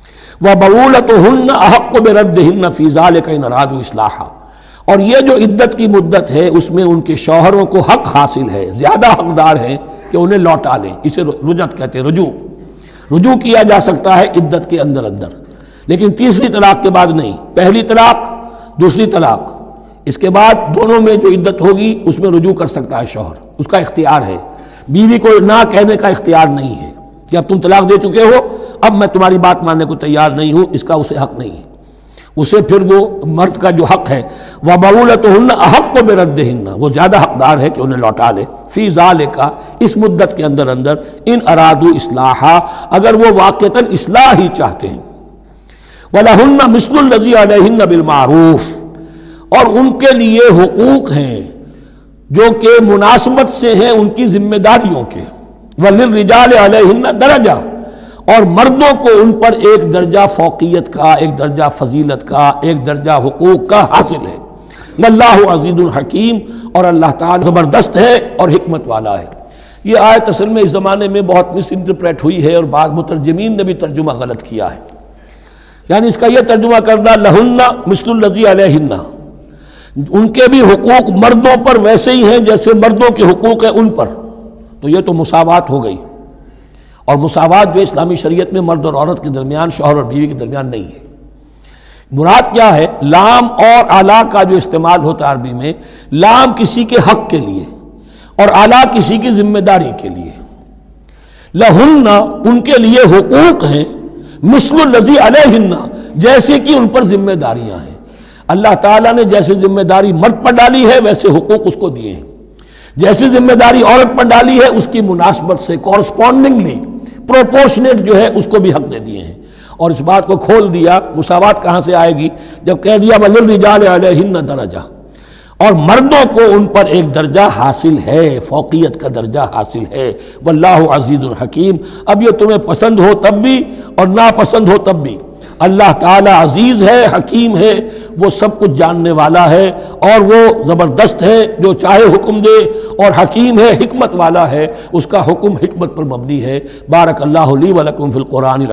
وبعولتهن احق بردهن فی ذلک ان ارادوا اصلاحا، اور یہ جو عدت کی مدت ہے اس میں ان کے شوہروں کو حق حاصل ہے، زیادہ حقدار ہیں کہ انہیں لوٹا لیں، اسے رجعت کہتے ہیں، رجوع کیا جا سکتا ہے عدت کے اندر، لیکن تیسری طلاق کے بعد نہیں۔ پہلی طلاق، دوسری طلاق، اس کے بعد دونوں میں جو عدت ہوگی اس میں رجوع کر سکتا ہے شوہر، اس کا اختیار ہے۔ بیوی کو نہ کہنے کا اختیار نہیں ہے کہ اب تم طلاق دے چکے ہو، اب میں تمہاری بات ماننے کو تیار نہیں ہوں، اس کا اسے حق نہیں ہے۔ اسے پھر وہ مرد کا جو حق ہے وَبَعُولَتُهُنَّ أَحَقُّ بِرَدِّهِنَّ، وہ زیادہ حقدار ہے کہ انہیں لوٹا لے، فی ذالک، اس مدت کے اندر ان ارادوا اصلاحا، اگر وہ واقعتاً اصلاح ہی چاہتے ہیں۔ وَلَهُنَّ مِثْلُ الَّذِي عَلَيْهِنَّ بِالْمَعْرُوفِ، اور ان کے لیے حقوق ہیں جو کہ مناسبت سے ہیں ان کی ذمہ داریوں کے۔ وَلِلرِّجَالِ عَلَيْهِنَّ دَرَجَةٌ، اور مردوں کو ان پر ایک درجہ فوقیت کا، ایک درجہ فضیلت کا، ایک درجہ حقوق کا حاصل ہے۔ واللہ عزیز الحکیم، اور اللہ تعالیٰ زبردست ہے اور حکمت والا ہے۔ یہ آیت اصل میں اس زمانے میں بہت مس انٹرپریٹ ہوئی ہے اور بعض مترجمین نے بھی ترجمہ غلط کیا ہے، یعنی اس کا یہ ترجمہ کرنا لہن مثل الذی علیہن، ان کے بھی حقوق مردوں پر ویسے ہی ہیں جیسے مردوں کے حقوق ہیں ان پر، تو یہ تو مساوات ہو گئی، اور مساوات جو اسلامی شریعت میں مرد اور عورت کے درمیان، شوہر اور بیوی کے درمیان نہیں ہے۔ مراد کیا ہے؟ لام اور اعلیٰ کا جو استعمال ہوتا ہے عربی میں، لام کسی کے حق کے لیے اور اعلیٰ کسی کی ذمہ داری کے لیے۔ لہن، ان کے لیے حقوق ہیں، مثل الذی علیہن، جیسے کہ ان پر ذمہ داریاں ہیں۔ اللہ تعالیٰ نے جیسے ذمہ داری مرد پر ڈالی ہے ویسے حقوق اس کو دیے ہیں، جیسی ذمہ داری عورت پر ڈالی ہے اس کی مناسبت سے کورسپونڈنگلی پروپورشنیٹ جو ہے اس کو بھی حق دے دیے ہیں۔ اور اس بات کو کھول دیا، مساوات کہاں سے آئے گی؟ جب کہہ دیا وَلِلرِّجَالِ عَلَيْهِنَّ درجہ، اور مردوں کو ان پر ایک درجہ حاصل ہے، فوقیت کا درجہ حاصل ہے۔ واللہ عزیز الحکیم، اب یہ تمہیں پسند ہو تب بھی اور ناپسند ہو تب بھی اللہ تعالیٰ عزیز ہے، حکیم ہے، وہ سب کچھ جاننے والا ہے، اور وہ زبردست ہے، جو چاہے حکم دے، اور حکیم ہے، حکمت والا ہے، اس کا حکم حکمت پر مبنی ہے۔ بارک اللہ لی و لکم فی القرآن۔